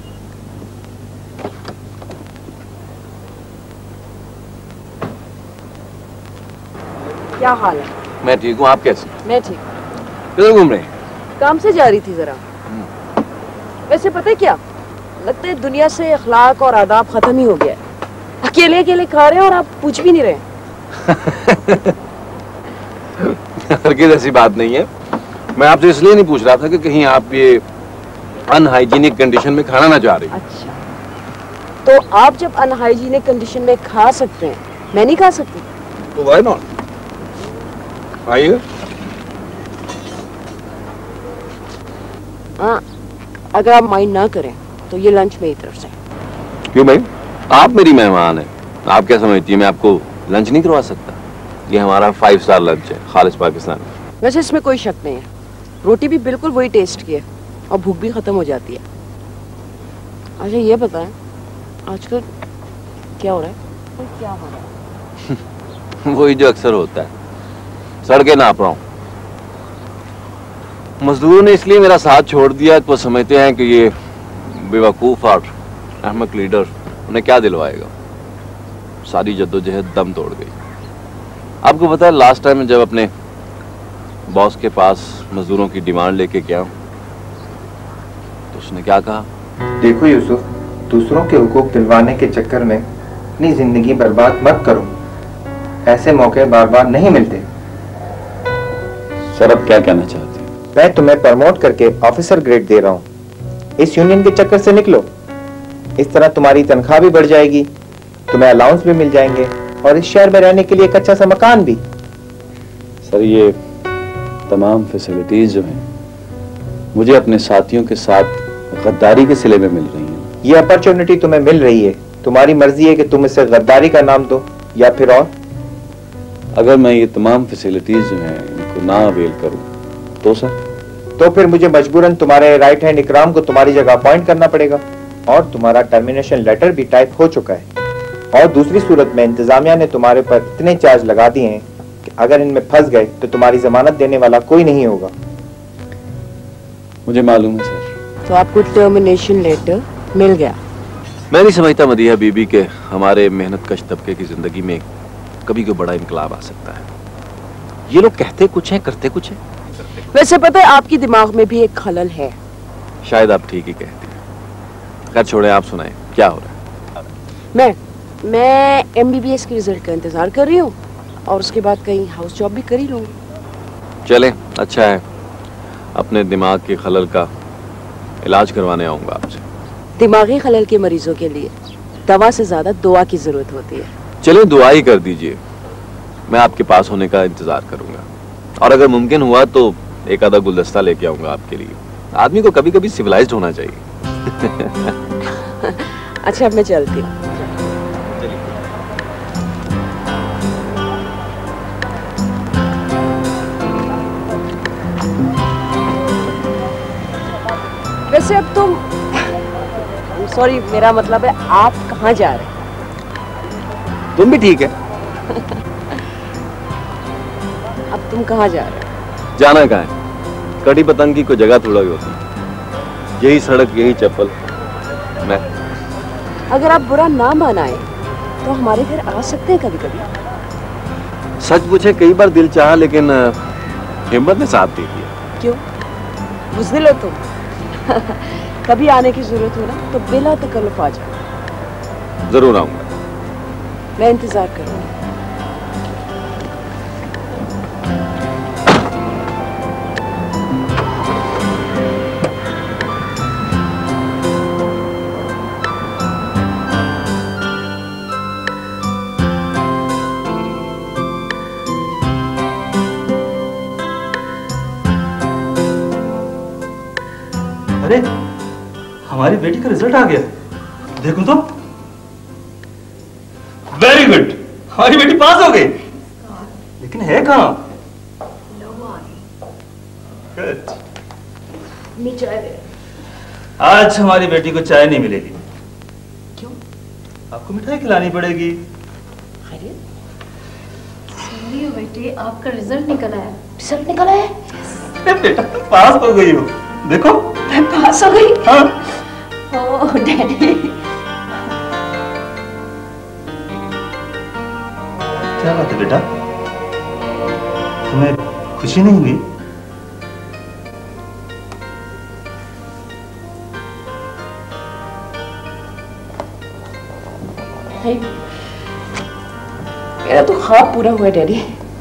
क्या हाल है? मैं ठीक हूँ, आप कैसे? मैं ठीक। किधर घूम रहे हैं? काम से जा रही थी जरा। वैसे पता है क्या, लगता है दुनिया से अखलाक और आदाब खत्म ही हो गया है। अकेले अकेले खा रहे हैं और आप पूछ भी नहीं रहे। हरगिज़ ऐसी बात नहीं है। मैं आपसे इसलिए नहीं पूछ रहा था कि कहीं आप ये अनहाइजीनिक कंडीशन में खाना ना जा रही। अच्छा, तो आप जब अनहाइजीनिक कंडीशन में खा सकते हैं, मैं नहीं खा सकती? तो व्हाई नॉट, आइए। हाँ, अगर आप माइंड ना करें तो ये लंच मेरी तरफ से। क्यों भाई, आप मेरी मेहमान हैं, आप क्या समझती हैं मैं आपको लंच नहीं करवा सकता? ये हमारा 5 स्टार लंच है, खालिस पाकिस्तान। वैसे इसमें कोई शक नहीं है, रोटी भी बिल्कुल वही टेस्ट की है और भूख भी खत्म हो जाती है। अच्छा ये बताएं, आजकल क्या हो रहा है? क्या हो रहा है? वही जो अक्सर होता है, सड़कें नाप रहा हूँ। मजदूरों ने इसलिए मेरा साथ छोड़ दिया कि वो समझते हैं कि ये बेवकूफ और अहमक लीडर उन्हें क्या दिलवाएगा। सारी जद्दोजहद दम तोड़ गई। आपको पता है लास्ट टाइम जब अपने बॉस के पास मजदूरों की डिमांड लेके गया तो उसने क्या कहा? देखो यूसुफ, दूसरों के हुकूक दिलवाने के चक्कर में अपनी जिंदगी बर्बाद मत करो, ऐसे मौके बार बार नहीं मिलते। सर अब क्या कहना चाहते हैं? मैं तुम्हें प्रमोट करके ऑफिसर ग्रेड दे रहा हूँ, इस यूनियन के चक्कर से निकलो। इस तरह तुम्हारी तनख्वाह भी बढ़ जाएगी, तुम्हें अलाउंस भी मिल जाएंगे और इस शहर में रहने के लिए एक अच्छा सा मकान भी। सर ये तमाम फैसिलिटीज जो हैं मुझे अपने साथियों के साथ गद्दारी के सिले में मिल रही हैं। ये अपॉर्चुनिटी तुम्हें मिल रही है, तुम्हारी मर्जी है कि तुम इसे गद्दारी का नाम दो या फिर और। अगर मैं ये तमाम फैसिलिटीज जो हैं इनको ना अवेल करूं तो सर? तो फिर मुझे मजबूरन तुम्हारे राइट हैंड इकराम को तुम्हारी जगह अपॉइंट करना पड़ेगा और तुम्हारा टर्मिनेशन लेटर भी टाइप हो चुका है। और दूसरी सूरत में इंतजामिया ने तुम्हारे पर इतने चार्ज लगा दिए हैं कि अगर इनमें फंस गए तो तुम्हारी जमानत देने वाला कोई नहीं होगा। मुझे मालूम है सर। तो आपको टर्मिनेशन लेटर मिल गया? मैं नहीं समझता मदीहा बीबी के हमारे मेहनत कश तबके की जिंदगी में कभी कोई बड़ा इनकलाब आ सकता है। ये लोग कहते कुछ है, करते कुछ है। वैसे पता है आपकी दिमाग में भी एक खलल है। शायद आप ठीक ही कहती हैं। खैर छोड़े, आप सुनाएं क्या हो रहा है? मैं MBBS के रिजल्ट का इंतजार कर रही हूँ और उसके बाद कहीं हाउस जॉब भी कर ही लूंगी। चलें, अच्छा है। अपने दिमाग के खलल का इलाज करवाने आऊंगा आपसे। दिमागी खलल के मरीजों के लिए दवा से ज्यादा दुआ की जरूरत होती है। चलें दुआ ही कर दीजिए, मैं आपके पास होने का इंतजार करूंगा और अगर मुमकिन हुआ तो एक आधा गुलदस्ता लेके आऊंगा आपके लिए। आदमी को कभी कभी सिविलाइज्ड होना चाहिए। अच्छा अब मैं चलती हूँ। वैसे अब तुम सॉरी मेरा मतलब है आप कहाँ जा रहे हैं? तुम भी ठीक है। अब तुम कहाँ जा रहे हो? जाना कहाँ है? कटी पतंग की कोई जगह थोड़ा ही होती, यही सड़क यही चप्पल। मैं अगर आप बुरा ना मानाए तो हमारे घर आ सकते हैं कभी कभी। सच पूछे कई बार दिल चाहा लेकिन हिम्मत ने साथ दे दिया। क्यों बुज़दिल हो तुम? कभी आने की जरूरत हो ना तो बिला तकल्लुफ आ जाओ। जरूर आऊंगा। मैं इंतजार करूंगा। अरे हमारी बेटी का रिजल्ट आ गया, देखो तो। वेरी गुड, हमारी बेटी पास हो गई। लेकिन है कहाँ? गुड। आज हमारी बेटी को चाय नहीं मिलेगी। क्यों? आपको मिठाई खिलानी पड़ेगी। बेटे आपका रिजल्ट निकल आया। रिजल्ट निकला है? बेटा तुम पास हो गई हो, देखो। मैं पास हो गई? हाँ। Oh daddy. क्या बात है बेटा, तुम्हें खुशी नहीं हुई? मेरा तो ख्वाब पूरा हुआ डैडी।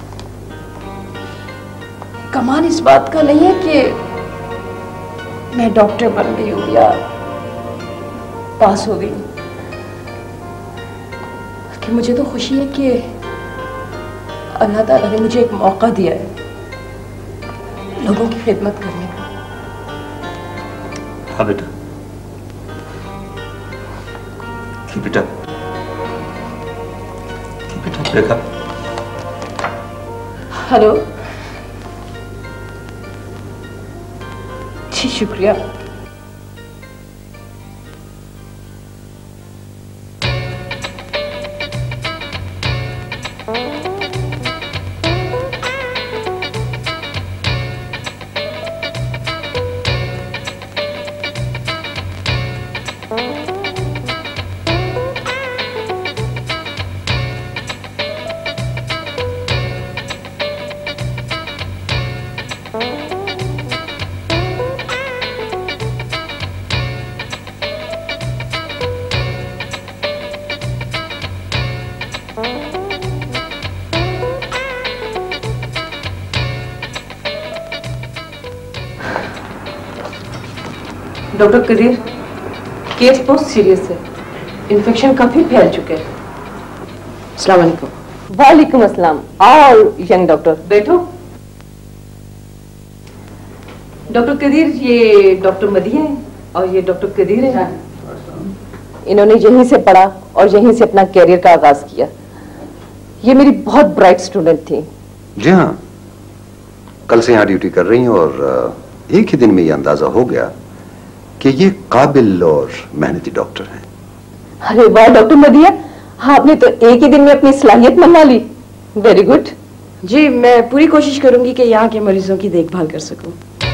कमाल इस बात का नहीं है कि मैं डॉक्टर बन गई हूँ या पास हो गई हूँ, कि मुझे तो खुशी है कि अल्लाह ताला ने मुझे एक मौका दिया है लोगों की खिदमत करने का। हाँ बेटा, बेटा देखा। हेलो जी, शुक्रिया। डॉक्टर कदीर, केस बहुत सीरियस है, इन्फेक्शन काफी फैल चुका है। अस्सलाम वालेकुम। वालेकुम अस्सलाम। आओ यंग डॉक्टर, बैठो। डॉक्टर कदीर, ये डॉक्टर मदिया है और ये डॉक्टर कदीर है। इन्होंने यहीं से पढ़ा और यहीं से अपना कैरियर का आगाज किया। ये मेरी बहुत ब्राइट स्टूडेंट थी। जी हाँ, कल से यहाँ ड्यूटी कर रही हैं और एक ही दिन में ये अंदाजा हो गया कि ये काबिल और मेहनती डॉक्टर हैं। अरे वाह डॉक्टर मदिया, आपने तो एक ही दिन में अपनी सलाहियत मनवा ली। Very good. जी, मैं पूरी कोशिश करूंगी कि यहाँ के मरीजों की देखभाल कर सकूं।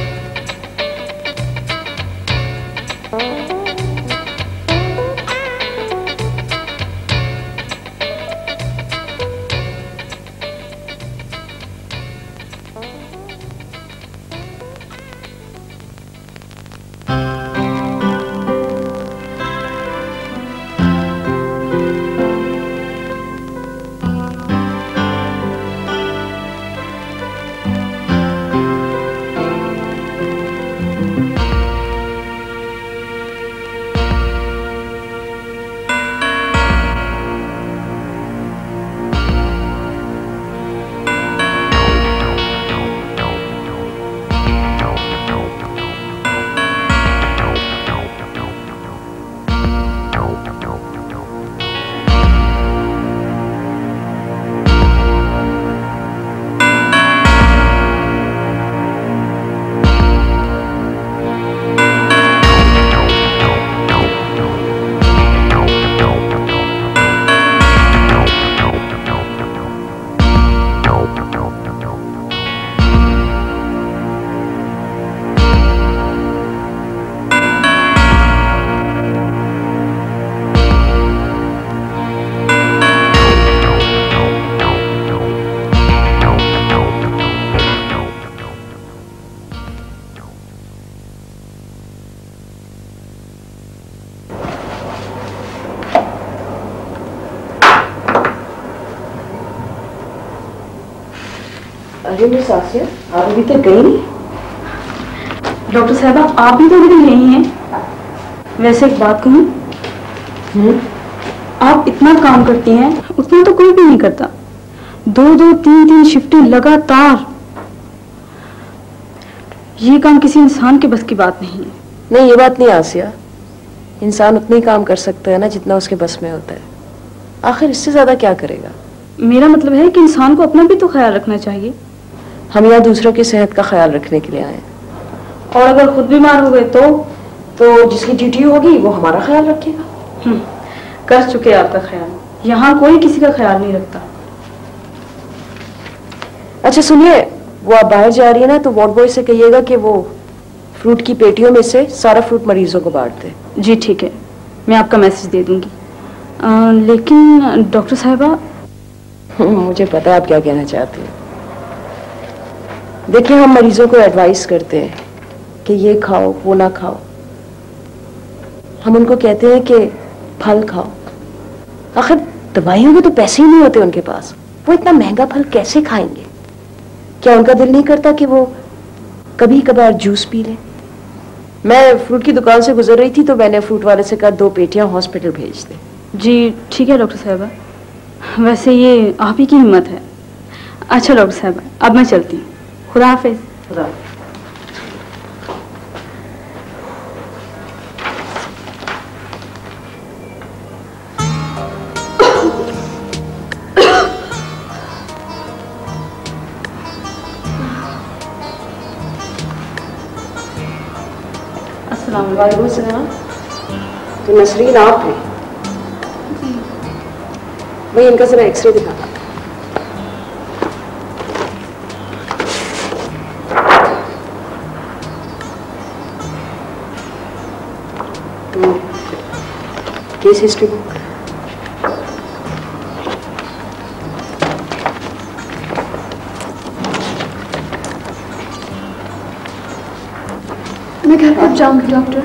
अरे मिस आसिया, आप अभी तक गई नहीं? डॉक्टर साहबा, आप भी तो अभी नहीं हैं। वैसे एक बात कहूँ, आप इतना काम करती हैं, उतना तो कोई भी नहीं करता। 2-2, 3-3 शिफ्टें लगातार, ये काम किसी इंसान के बस की बात नहीं है। नहीं, ये बात नहीं आसिया। इंसान उतना ही काम कर सकता है ना जितना उसके बस में होता है। आखिर इससे ज्यादा क्या करेगा? मेरा मतलब है कि इंसान को अपना भी तो ख्याल रखना चाहिए। हम यहाँ दूसरों की सेहत का ख्याल रखने के लिए आए, और अगर खुद बीमार हो गए तो जिसकी ड्यूटी होगी वो हमारा ख्याल रखेगा। कर चुके आपका ख्याल। यहाँ कोई किसी का ख्याल नहीं रखता। अच्छा सुनिए, वो आप बाहर जा रही है ना, तो वार्ड बॉय से कहिएगा कि वो फ्रूट की पेटियों में से सारा फ्रूट मरीजों को बांट दे। जी ठीक है, मैं आपका मैसेज दे दूंगी। लेकिन डॉक्टर साहिबा, मुझे पता है आप क्या कहना चाहती हैं। देखिए, हम मरीजों को एडवाइस करते हैं कि ये खाओ वो ना खाओ। हम उनको कहते हैं कि फल खाओ। आखिर दवाइयों के तो पैसे ही नहीं होते उनके पास, वो इतना महंगा फल कैसे खाएंगे? क्या उनका दिल नहीं करता कि वो कभी कभार जूस पी लें? मैं फ्रूट की दुकान से गुजर रही थी तो मैंने फ्रूट वाले से कहा 2 पेटियां हॉस्पिटल भेज दे। जी ठीक है डॉक्टर साहिबा, वैसे ये आप ही की हिम्मत है। अच्छा डॉक्टर साहिबा, अब मैं चलती हूँ। खुदा हाफिज। खुदा। वालेकुम सलाम। तो नसरीन आप हैं? भाई इनका जरा एक्सरे दिखा। Case history book. मैं घर कब जाऊंगी डॉक्टर?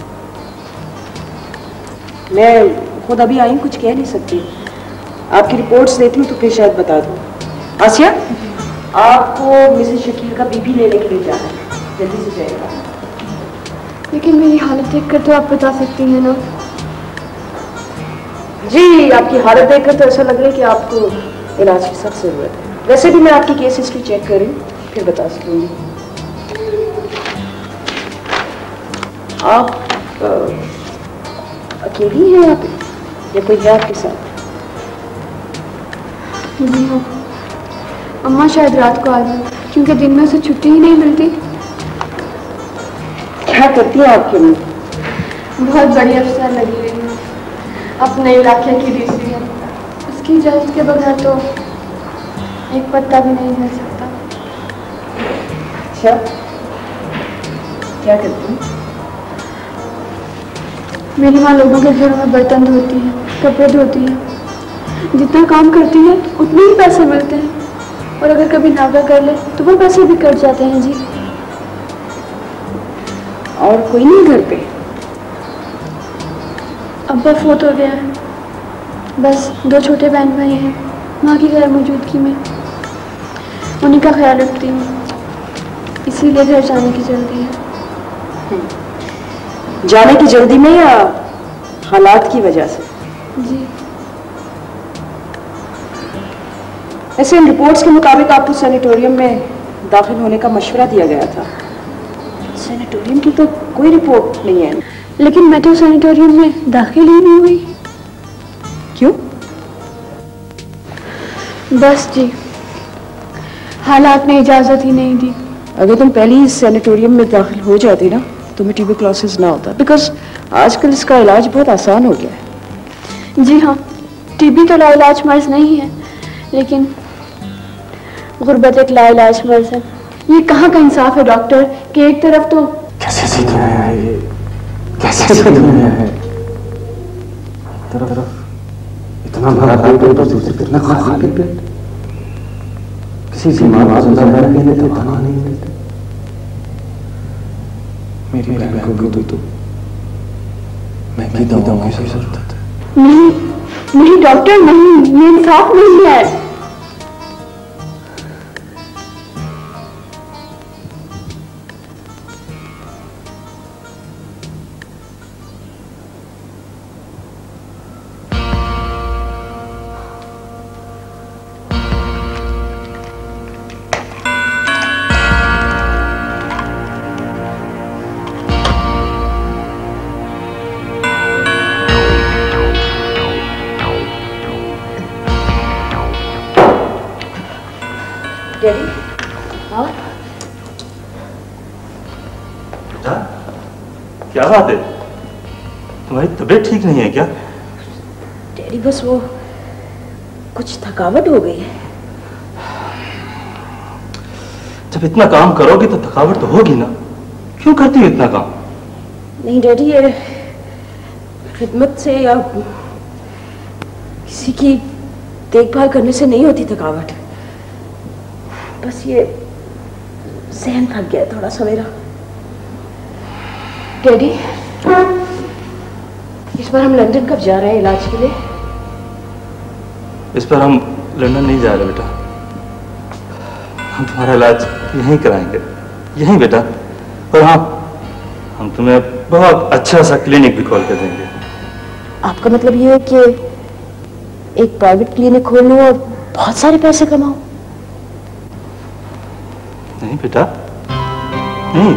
मैं खुद अभी आई हूँ, कुछ कह नहीं सकती। आपकी रिपोर्ट्स देती हूँ तो फिर शायद बता दूँ। आसिया, आपको मिसेस शकील का बीपी लेने के लिए जाना है, जल्दी से जाएगा। लेकिन मेरी हालत देखकर तो आप बता सकती हैं ना? जी, आपकी हालत देखकर तो ऐसा लग रहा है कि आपको इलाज की सख्त जरूरत है। वैसे भी मैं आपकी केस हिस्ट्री चेक कर रही हूँ, फिर बता सकूंगी। आप अकेली हैं यहाँ पे या कोई है आपके साथ? जी हाँ, अम्मा शायद रात को आ जाए क्योंकि दिन में उसे छुट्टी ही नहीं मिलती। क्या करती है आपकी अम्मा? बहुत बड़ी अफसर लगी हुई है, अपने इलाके की डीसी है। उसकी इजाजत के बगैर तो एक पत्ता भी नहीं हिल सकता। अच्छा, क्या करती है? मेरी माँ लोगों के घरों में बर्तन धोती है, कपड़े धोती है। जितना काम करती है उतने ही पैसे मिलते हैं, और अगर कभी नागा कर ले तो वो पैसे भी कट जाते हैं। जी। और कोई नहीं घर पे? अब्बा फोत हो गया है, बस 2 छोटे बहन भाई हैं। माँ की गैर मौजूदगी में उन्हीं का ख्याल रखती हूँ, इसीलिए घर जाने की जल्दी है। जाने की जल्दी में या हालात की वजह से? जी। ऐसे इन रिपोर्ट्स के मुताबिक आपको सैनिटोरियम में दाखिल होने का मशवरा दिया गया था। सैनिटोरियम की तो कोई रिपोर्ट नहीं है। लेकिन मैं तो सैनिटोरियम में दाखिल ही नहीं हुई। क्यों? बस जी, हालात ने इजाजत ही नहीं दी। अगर तुम पहले ही सैनिटोरियम में दाखिल हो जाती ना, तुम्हें ट्यूबरक्लोसिस ना होता। बिकॉज आजकल इसका इलाज बहुत आसान हो गया है। जी हाँ, टीबी तो लाइलाज मर्ज नहीं है, लेकिन गुर्बत एक लाइलाज मर्ज है। ये कहाँ का इंसाफ है डॉक्टर कि एक तरफ तो कैसे दुनिया है ये, कैसे दुनिया है। तरफ इतना बड़ा पेट और दूसरी तरफ इतना खाली पेट। किसी बीमार को जिंदा रहने के लिए खाना नहीं मिलता। मेरी बहन को भी तो महंगी दवाओं की जरूरत है। नहीं नहीं डॉक्टर, नहीं, ये इंसाफ नहीं है। डैडी, हाँ? बेटा, क्या बात है? तुम्हारी तबीयत ठीक नहीं है क्या? डैडी, बस वो कुछ थकावट हो गई है। जब जब इतना काम करोगी तो थकावट तो होगी ना, क्यों करती हो इतना काम? नहीं डैडी, ये खिदमत से या किसी की देखभाल करने से नहीं होती थकावट, बस ये सहन थक गया थोड़ा सा मेरा। डैडी, इस बार हम लंदन कब जा रहे हैं इलाज के लिए? इस बार हम लंदन नहीं जा रहे बेटा, हम तुम्हारा इलाज यहीं कराएंगे, यहीं बेटा। और हाँ, हम तुम्हें बहुत अच्छा सा क्लिनिक भी खोल कर देंगे। आपका मतलब ये है कि एक प्राइवेट क्लिनिक खोल लूं और बहुत सारे पैसे कमाऊं? नहीं बेटा, नहीं,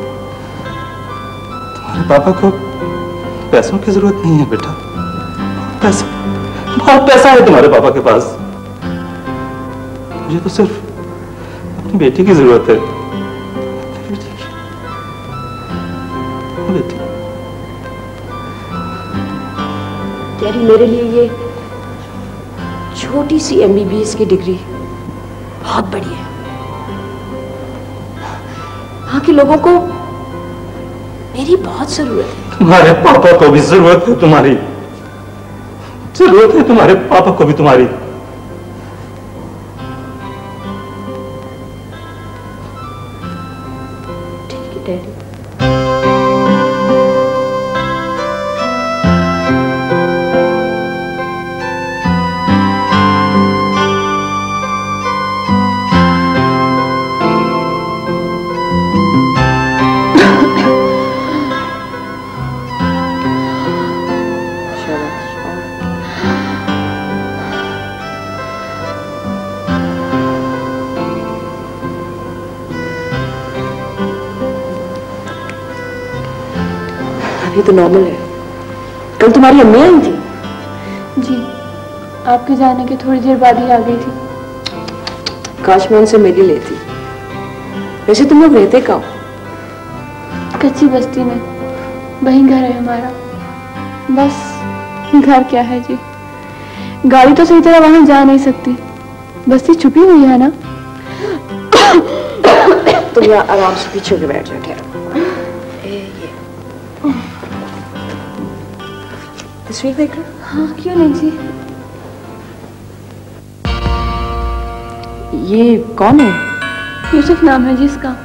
तुम्हारे पापा को पैसों की जरूरत नहीं है बेटा। बहुत पैसा है तुम्हारे पापा के पास। मुझे तो सिर्फ अपनी बेटी की जरूरत है। बेटी, डैडी, मेरे लिए ये छोटी सी MBBS की डिग्री बहुत बड़ी है। यहाँ के लोगों को मेरी बहुत जरूरत है। तुम्हारे पापा को भी जरूरत है तुम्हारी, जरूरत है तुम्हारे पापा को भी तुम्हारी। ठीक है डैडी। ये तो नॉर्मल है। कल तुम्हारी अम्मी आई थी? जी, आपके जाने के थोड़ी देर बाद ही आ गई थी। काश मैं उनसे मिल ही लेती। वैसे तुम लोग रहते कहाँ? कच्ची बस्ती में, वही घर है हमारा। बस घर क्या है जी, गाड़ी तो सही तरह वहां जा नहीं सकती, बस्ती छुपी हुई है ना। तुम यहाँ आराम से पीछे के बैठ जाओ। ठहरो, तस्वीर देख लो। हाँ, क्यों नहीं जी। ये कौन है? यूसुफ नाम है जी इसका।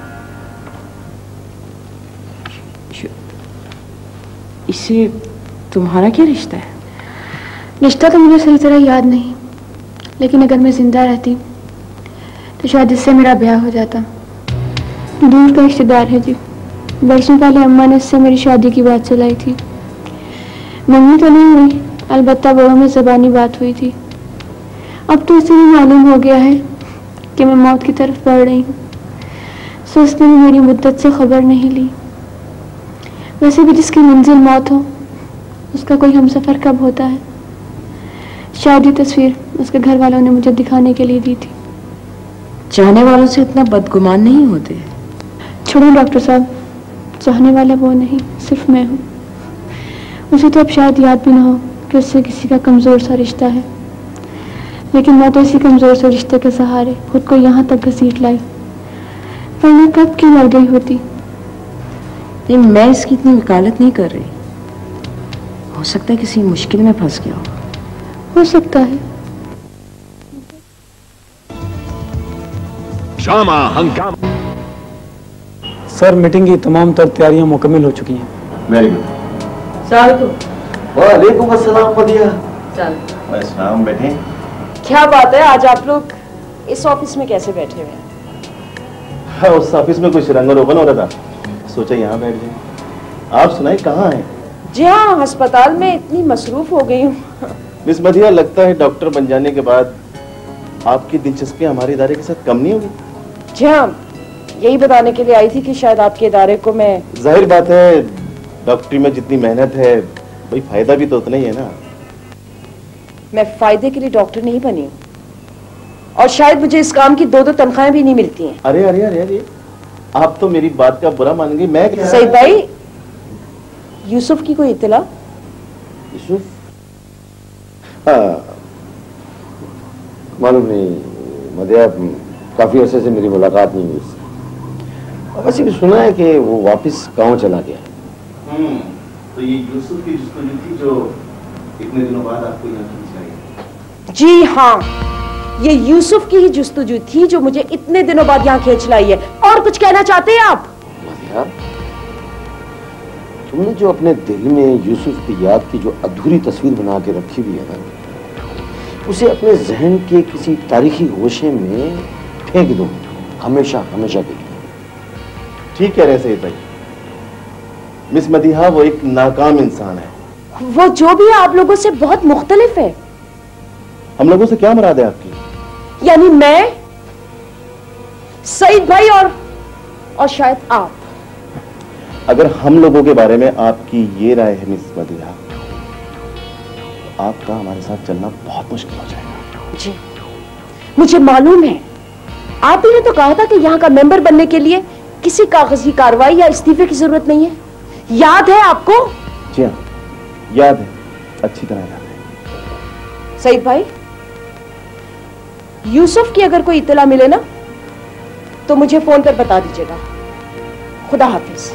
इससे तुम्हारा क्या रिश्ता है? रिश्ता तो मुझे सही तरह याद नहीं, लेकिन अगर मैं जिंदा रहती तो शायद इससे मेरा ब्याह हो जाता। दूर का रिश्तेदार है जी। वर्षों पहले अम्मा ने इससे मेरी शादी की बात चलाई थी। मंगनी तो नहीं हुई, अलबत्ता बड़ों में ज़बानी बात हुई थी। अब तो इसे भी मालूम हो गया है कि मैं मौत की तरफ बढ़ रही हूँ, सो उसने भी मेरी मुद्दत से खबर नहीं ली। वैसे भी जिसकी मंजिल मौत हो, उसका कोई हमसफर कब होता है। शायद ये तस्वीर उसके घर वालों ने मुझे दिखाने के लिए दी थी। चाहने वालों से इतना बदगुमान नहीं होते। छोड़ो डॉक्टर साहब, चाहने वाला वो नहीं, सिर्फ मैं हूँ। उसे तो अब शायद याद भी ना हो कि उससे किसी का कमज़ोर सा रिश्ता है, लेकिन मैं तो इसी कमज़ोर से रिश्ते के सहारे खुद को यहाँ तक घसीट लाई, वरना कब की मर गई होती। मैं इसकी इतनी वकालत नहीं कर रही। हो सकता है किसी मुश्किल में फंस गया हो सकता है। शामा हंगामा। सर, मीटिंग की तमाम तर तैयारियां मुकम्मल हो चुकी हैं। Very good. वालेकुम अस्सलाम। अस्सलाम। बैठे। क्या बात है, आज आप लोग इस ऑफिस में कैसे बैठे हुए हैं? हाँ, उस ऑफिस में कुछ रंग रोगन हो रहा था, सोचा यहाँ बैठ जाए। आप सुनाए कहाँ हैं? जी हाँ, अस्पताल में इतनी मसरूफ हो गई हूँ। मिस मदिया, लगता है डॉक्टर बन जाने के बाद आपकी दिलचस्पी हमारे इदारे के साथ कम नहीं होगी। जी हाँ, यही बताने के लिए आई थी कि शायद आपके इदारे को मैं। जाहिर बात है, डॉक्टरी में जितनी मेहनत है भाई फायदा भी तो उतना ही है ना। मैं फायदे के लिए डॉक्टर नहीं बनी हूँ, और शायद मुझे इस काम की 2-2 तनख्वाहें भी नहीं मिलती हैं। अरे अरे अरे अरे, आप तो मेरी बात का बुरा मानेंगे। मैं सईद भाई, यूसुफ की कोई इत्तला? यूसुफ? मालूम नहीं मदिया, काफी अरसे से मेरी मुलाकात नहीं हुई। वैसे भी सुना है कि वो वापस गांव चला गया। तो ये यूसुफ की जुस्तजू थी जो इतने दिनों बाद आपको यहाँ खींच लाई। जी हाँ, ये यूसुफ की ही जुस्तजू थी जो मुझे इतने दिनों बाद यहाँ खींच लाई है। और कुछ कहना चाहते हैं आप? मदिहा, तुमने जो अपने दिल में यूसुफ की याद की जो अधूरी तस्वीर बना के रखी हुई है ना, उसे अपने जहन के किसी तारीखी गोशे में फेंक दो, हमेशा हमेशा के लिए। ठीक कह रहे हैं सईद भाई। मिस मदीहा वो एक नाकाम इंसान है। वो जो भी है आप लोगों से बहुत मुख्तलिफ है। हम लोगों से क्या मुराद है आपकी? यानी मैं, सईद भाई और शायद आप। अगर हम लोगों के बारे में आपकी ये राय है मिस मदीहा, तो आपका हमारे साथ चलना बहुत मुश्किल हो जाएगा। जी मुझे मालूम है। आप ही ने तो कहा था कि यहाँ का मेंबर बनने के लिए किसी कागजी कार्रवाई या इस्तीफे की जरूरत नहीं है। याद है आपको? जी हाँ, याद है, अच्छी तरह याद है। सईद भाई, यूसुफ की अगर कोई इत्तला मिले ना तो मुझे फोन कर बता दीजिएगा। खुदा हाफिज।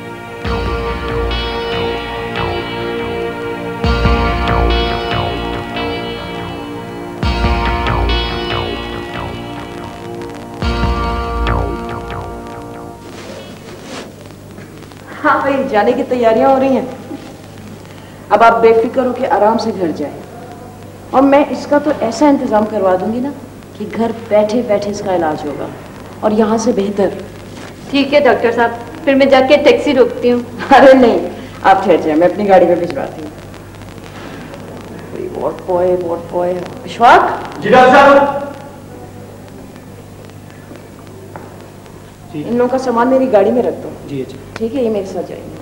हाँ भाई, जाने की तैयारियां हो रही हैं। अब आप बेफिक्र हो के आराम से घर जाएं। और मैं इसका तो ऐसा इंतजाम करवा दूंगी ना कि घर बैठे बैठे इसका इलाज होगा, और यहाँ से बेहतर। ठीक है डॉक्टर साहब, फिर मैं जाके टैक्सी रोकती हूँ। अरे नहीं, आप ठहर जाए, मैं अपनी गाड़ी में भिजवाती हूँ। What boy Ashfaq. जी डॉक्टर साहब। इन लोगों का सामान मेरी गाड़ी में रख दो। जी अच्छा। ठीक है, ये मेरे साथ जाएंगे।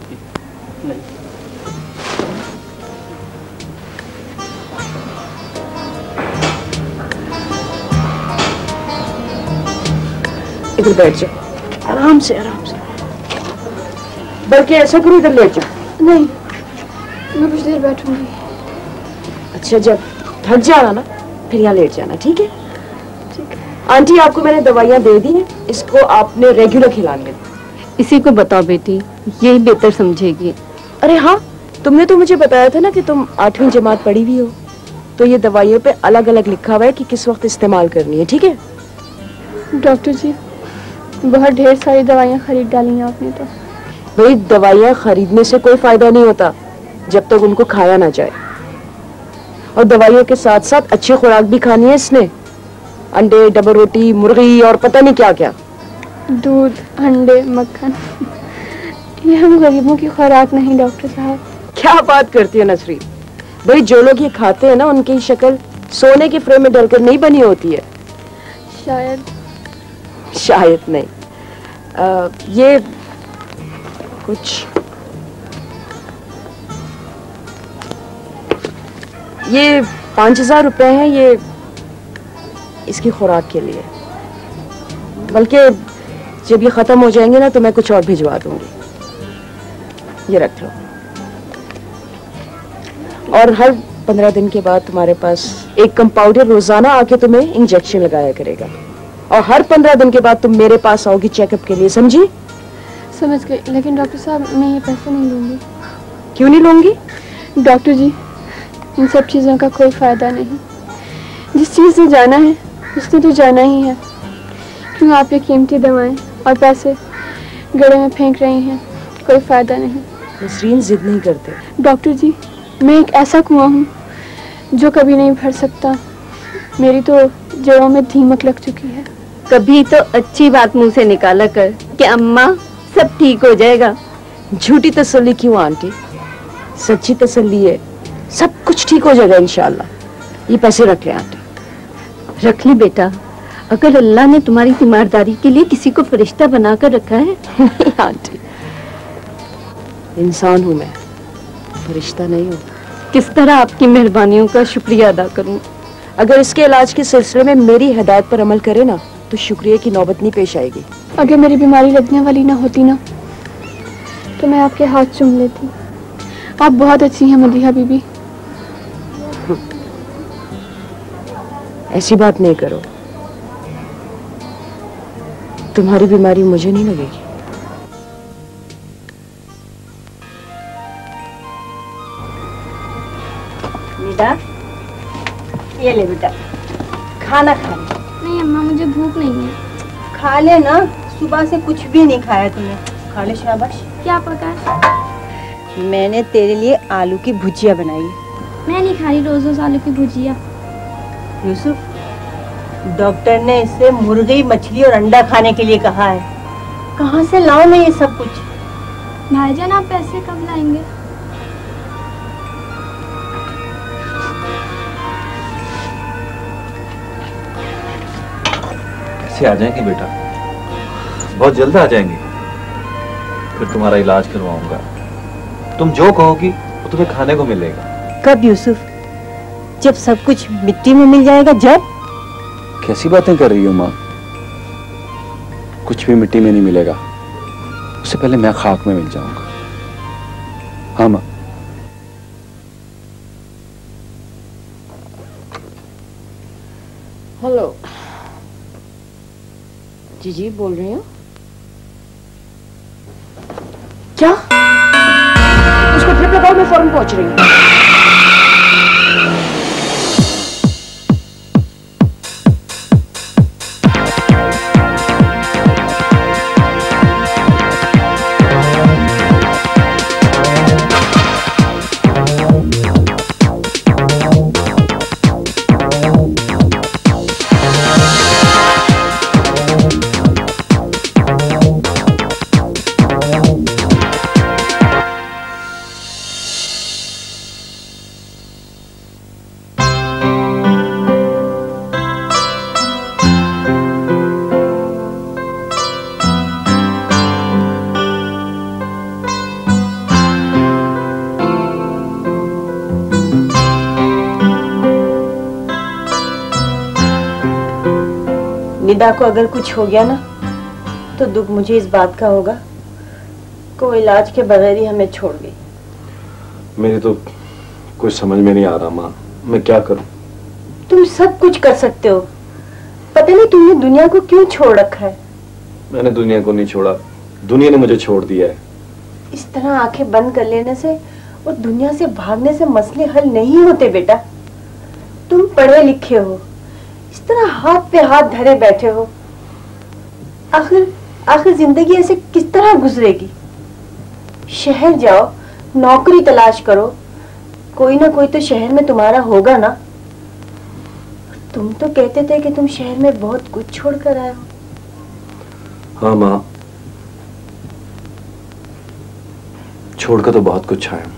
इधर बैठ जाओ, आराम से आराम से। बल्कि ऐसा करो, इधर लेट जाओ। नहीं, मैं कुछ देर बैठूंगी। अच्छा, जब थक जाना ना फिर यहाँ लेट जाना, ठीक है? ठीक है। आंटी, आपको मैंने दवाइयाँ दे दी हैं, इसको आपने रेगुलर खिलानी है। इसी को बताओ बेटी, यही बेहतर समझेगी। अरे हाँ, तुमने तो मुझे बताया था ना कि तुम 8वीं जमात पढ़ी हुई हो, तो ये दवाइयों पे अलग अलग लिखा हुआ है कि किस वक्त इस्तेमाल करनी है, ठीक है? डॉक्टर जी, बहुत ढेर सारी दवाइयाँ खरीद डाली हैं आपने तो। भाई, दवाइयाँ खरीदने से कोई फायदा नहीं होता जब तक उनको खाया ना जाए। और दवाइयों के साथ साथ अच्छी खुराक भी खानी है इसने। अंडे, डबल रोटी, मुर्गी और पता नहीं क्या क्या। दूध, अंडे, मक्खन, ये हम गरीबों की खुराक नहीं डॉक्टर साहब। क्या बात करती है नसरीन? भाई, जो लोग ये खाते हैं ना, उनकी शक्ल सोने के फ्रेम में डलकर नहीं बनी होती है। शायद नहीं। ये कुछ ये 5000 रुपए हैं ये इसकी खुराक के लिए। बल्कि जब ये खत्म हो जाएंगे ना तो मैं कुछ और भिजवा दूंगी। ये रख लो। और हर 15 दिन के बाद तुम्हारे पास एक कंपाउंडर रोजाना आके तुम्हें इंजेक्शन लगाया करेगा। और हर 15 दिन के बाद तुम मेरे पास आओगी चेकअप के लिए, समझी? समझ गई, लेकिन डॉक्टर साहब मैं ये पैसे नहीं लूंगी। क्यों नहीं लूंगी? डॉक्टर जी, इन सब चीज़ों का कोई फायदा नहीं। जिस चीज़ से जाना है उसने तो जाना ही है। क्यों आप ये कीमती दवाएं और पैसे गड़े में फेंक रही हैं? कोई फायदा नहीं। नसरीन, जिद नहीं करते। डॉक्टर जी, मैं एक ऐसा कुआं हूँ जो कभी नहीं भर सकता। मेरी तो जड़ों में दीमक लग चुकी है। कभी तो अच्छी बात मुंह से निकाला कर कि अम्मा सब ठीक हो जाएगा। झूठी तसल्ली क्यों आंटी? सच्ची तसल्ली है, सब कुछ ठीक हो जाएगा इंशाल्लाह। ये पैसे रख ले आंटी। रख ली बेटा। अगर अल्लाह ने तुम्हारी तीमारदारी के लिए किसी को फरिश्ता बनाकर रखा है। नहीं आंटी, इंसान हूँ मैं, फरिश्ता नहीं हूँ। किस तरह आपकी मेहरबानियों का शुक्रिया अदा करूँ? अगर इसके इलाज के सिलसिले में मेरी हिदायत पर अमल करे ना तो शुक्रिया की नौबत नहीं पेश आएगी। अगर मेरी बीमारी लगने वाली ना होती ना तो मैं आपके हाथ चूम लेती। आप बहुत अच्छी हैं मदीहा बीबी। ऐसी बात नहीं करो, तुम्हारी बीमारी मुझे नहीं लगेगी। बेटा ये ले बेटा, खाना खा ले। नहीं अम्मा, मुझे भूख नहीं है। खा ले ना, सुबह से कुछ भी नहीं खाया तूने। खा ले, शाबाश। क्या पका है? मैंने तेरे लिए आलू की भुजिया बनाई है। मैं नहीं खा रही रोज रोज आलू की भुजिया। यूसुफ, डॉक्टर ने इससे मुर्गी, मछली और अंडा खाने के लिए कहा है। कहाँ से लाऊं मैं ये सब कुछ? भाईजान आप पैसे कब लाएंगे? कैसे आ जाएंगे बेटा? बहुत जल्द आ जाएंगे। फिर तुम्हारा इलाज करवाऊंगा। तुम जो कहोगी वो तुम्हें खाने को मिलेगा। कब यूसुफ? जब सब कुछ मिट्टी में मिल जाएगा, जब? कैसी बातें कर रही हो माँ? कुछ भी मिट्टी में नहीं मिलेगा, उससे पहले मैं खाक में मिल जाऊंगा। हाँ माँ। हेलो जी बोल रही हूँ। क्या? उसको ट्रिप लगाओ, मैं फौरन पहुंच रही हूँ। निदा को अगर कुछ हो गया ना, तो दुख मुझे इस बात का होगा कि वो इलाज के बगैर ही हमें छोड़ गई। मेरी तो कुछ समझ में नहीं आ रहा माँ, मैं क्या करूं? तुम सब कुछ कर सकते हो। पता नहीं तुमने दुनिया को क्यों छोड़ रखा है। मैंने दुनिया को नहीं छोड़ा, दुनिया ने मुझे छोड़ दिया है। इस तरह आंखें बंद कर लेने से और दुनिया से भागने से मसले हल नहीं होते बेटा। तुम पढ़े लिखे हो, इस तरह हाथ पे हाथ धरे बैठे हो। आखिर जिंदगी ऐसे किस तरह गुजरेगी? शहर जाओ, नौकरी तलाश करो, कोई ना कोई तो शहर में तुम्हारा होगा ना। तुम तो कहते थे कि तुम शहर में बहुत कुछ छोड़कर आए हो। हाँ माँ, छोड़कर तो बहुत कुछ आया।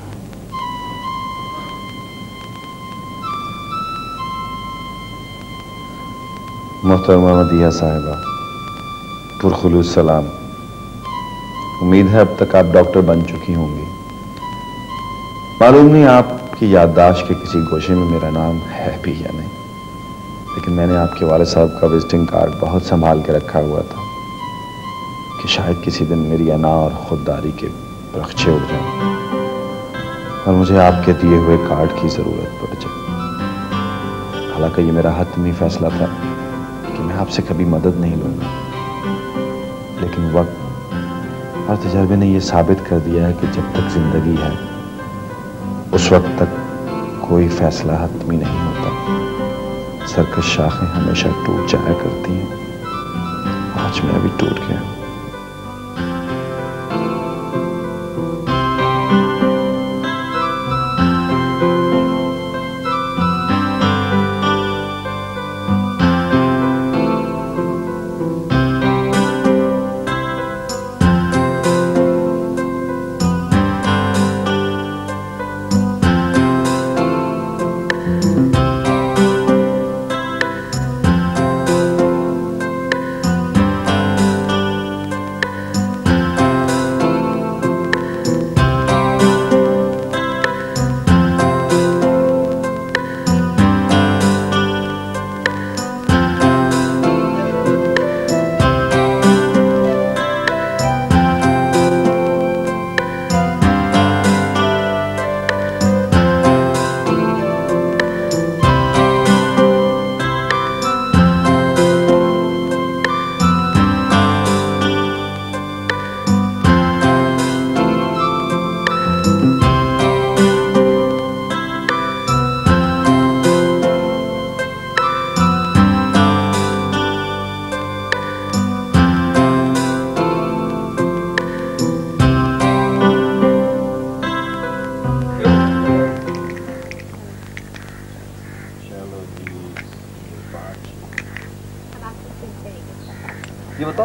मोहतरमा मदिया साहिबा, पुरखुलूस सलाम। उम्मीद है अब तक आप डॉक्टर बन चुकी होंगी। मालूम नहीं आपकी याददाश्त के किसी गोशे में मेरा नाम है भी या नहीं, लेकिन मैंने आपके वाले साहब का विजिटिंग कार्ड बहुत संभाल के रखा हुआ था कि शायद किसी दिन मेरी अना और खुददारी के रख्चे उड़ जाएं और मुझे आपके दिए हुए कार्ड की जरूरत पड़ जाए। हालांकि ये मेरा हतमी फैसला था कि मैं आपसे कभी मदद नहीं लूंगा, लेकिन वक्त और तजर्बे ने यह साबित कर दिया है कि जब तक जिंदगी है उस वक्त तक कोई फैसला हतमी नहीं होता। सरकश शाखें हमेशा टूट जाया करती हैं। आज मैं अभी टूट गया हूं।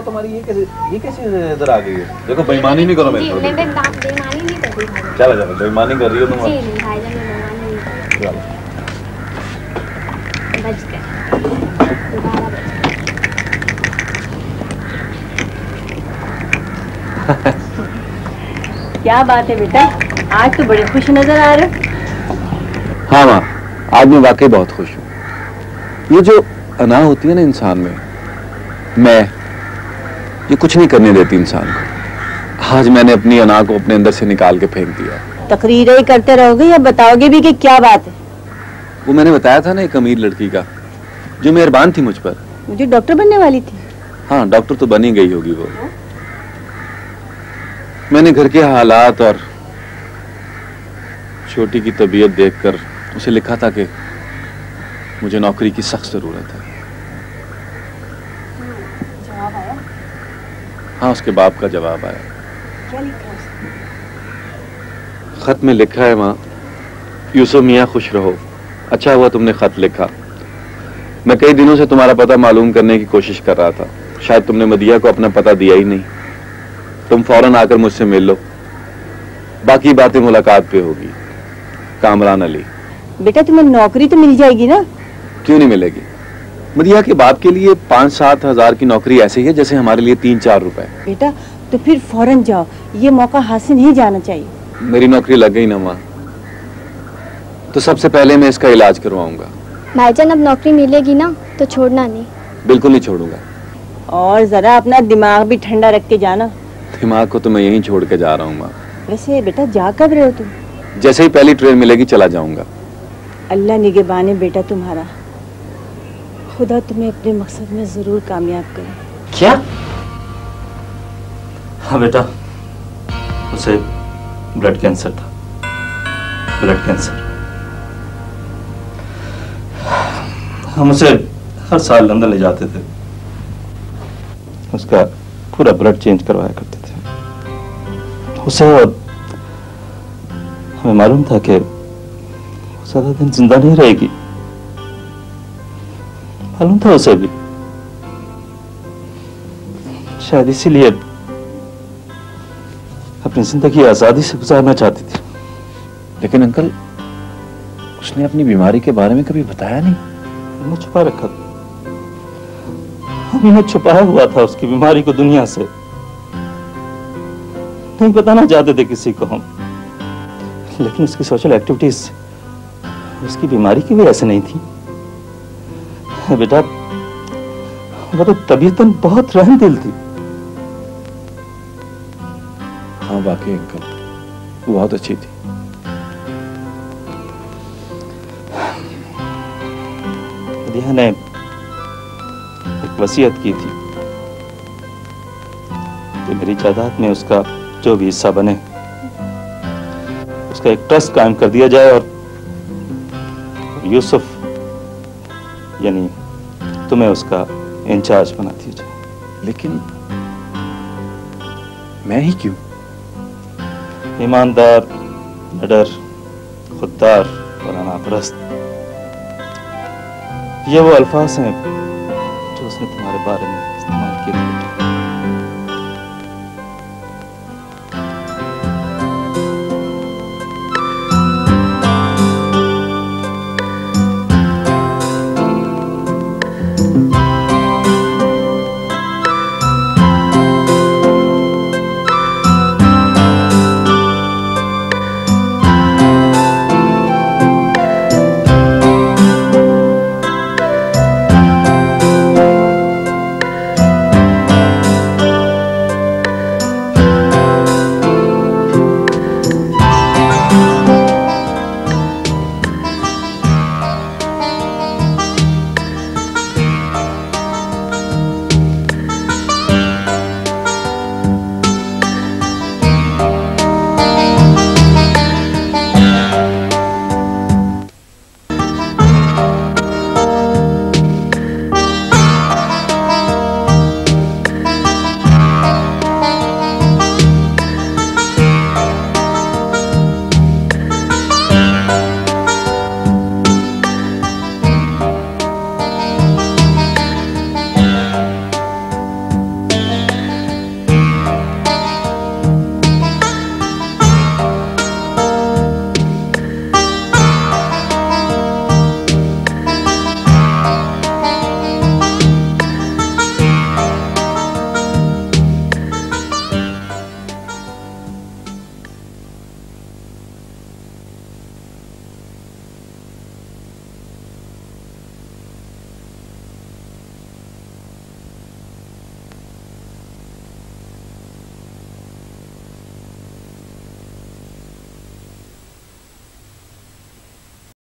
तुम्हारी ये कैसे इधर आ गई है? देखो बेईमानी नहीं करो मेरे साथ। मैं बेईमानी नहीं कर रही भाईजान। चलो चलो, बेईमानी कर रही हो तुम। जी नहीं भाईजान, मैं बेईमानी नहीं कर रही। बच गए, दोबारा बच गए। क्या बात है बेटा, आज तो बड़े खुश नजर आ रहे हो। हाँ माँ, आज मैं वाकई बहुत खुश हूँ। ये जो अना होती है ना इंसान में, मैं ये कुछ नहीं करने देती इंसान को। आज मैंने अपनी अना को अपने अंदर से निकाल के फेंक दिया। तकरीरें ही करते रहोगे या बताओगे भी कि क्या बात है? वो मैंने बताया था ना एक अमीर लड़की का, जो मेहरबान थी मुझ पर। मुझे डॉक्टर बनने वाली थी। हाँ, डॉक्टर तो बनी गई होगी वो। मैंने घर के हालात और छोटी की तबीयत देखकर उसे लिखा था कि मुझे नौकरी की सख्त जरूरत है। जवाब आया? हाँ, उसके बाप का जवाब आया। क्या लिखा उसने? खत में लिखा है माँ, यूसुफ मियाँ खुश रहो, अच्छा हुआ तुमने खत लिखा। मैं कई दिनों से तुम्हारा पता मालूम करने की कोशिश कर रहा था, शायद तुमने मदिया को अपना पता दिया ही नहीं। तुम फौरन आकर मुझसे मिल लो, बाकी बातें मुलाकात पे होगी। कामरान अली। बेटा तुम्हें नौकरी तो मिल जाएगी ना? क्यों नहीं मिलेगी? मदिया के बाप के लिए 5-7 हजार की नौकरी ऐसे ही है जैसे हमारे लिए 3-4 रुपए। बेटा तो फिर फौरन जाओ, ये मौका हासिल नहीं जाना चाहिए। मेरी नौकरी लग गई ना माँ, तो सबसे पहले मैं इसका इलाज करवाऊंगा। भाईजान अब नौकरी मिलेगी ना तो छोड़ना नहीं। बिल्कुल नहीं छोड़ूंगा। और जरा अपना दिमाग भी ठंडा रख के जाना। दिमाग को तो मैं यहीं छोड़ के जा रहा हूँ माँ। वैसे बेटा जा कब रहे हो तुम? जैसे ही पहली ट्रेन मिलेगी चला जाऊंगा। अल्लाह निगहबान है बेटा तुम्हारा, खुदा तुम्हें अपने मकसद में जरूर कामयाब करे। क्या? हाँ बेटा, उसे ब्लड कैंसर था। Blood cancer. हम उसे हर साल लंदन ले जाते थे, उसका पूरा ब्लड चेंज करवाया करते थे। उसे हमें मालूम था कि ज्यादा दिन जिंदा नहीं रहेगी, मालूम था उसे भी। शायद इसीलिए अपनी जिंदगी आजादी से गुजारना चाहती थी। लेकिन अंकल, उसने अपनी बीमारी के बारे में कभी बताया नहीं। हमने छुपा रखा था, हमने छुपाया हुआ था उसकी बीमारी को दुनिया से। नहीं बताना चाहते थे किसी को हम, लेकिन उसकी सोशल एक्टिविटीज उसकी बीमारी की वजह से नहीं थी। बेटा वो तो तबीयतन बहुत रहमदिल थी। हाँ वाकई अंकल, वो बहुत अच्छी थी। मदिया ने एक वसीयत की थी कि मेरी जायदाद में उसका जो भी हिस्सा बने उसका एक ट्रस्ट कायम कर दिया जाए और यूसुफ यानी तुम्हें उसका इंचार्ज बना दिया जाए। लेकिन मैं ही क्यों? ईमानदार, निडर, खुददार और अनापरस्त, ये वो अल्फाज हैं जो उसने तुम्हारे बारे में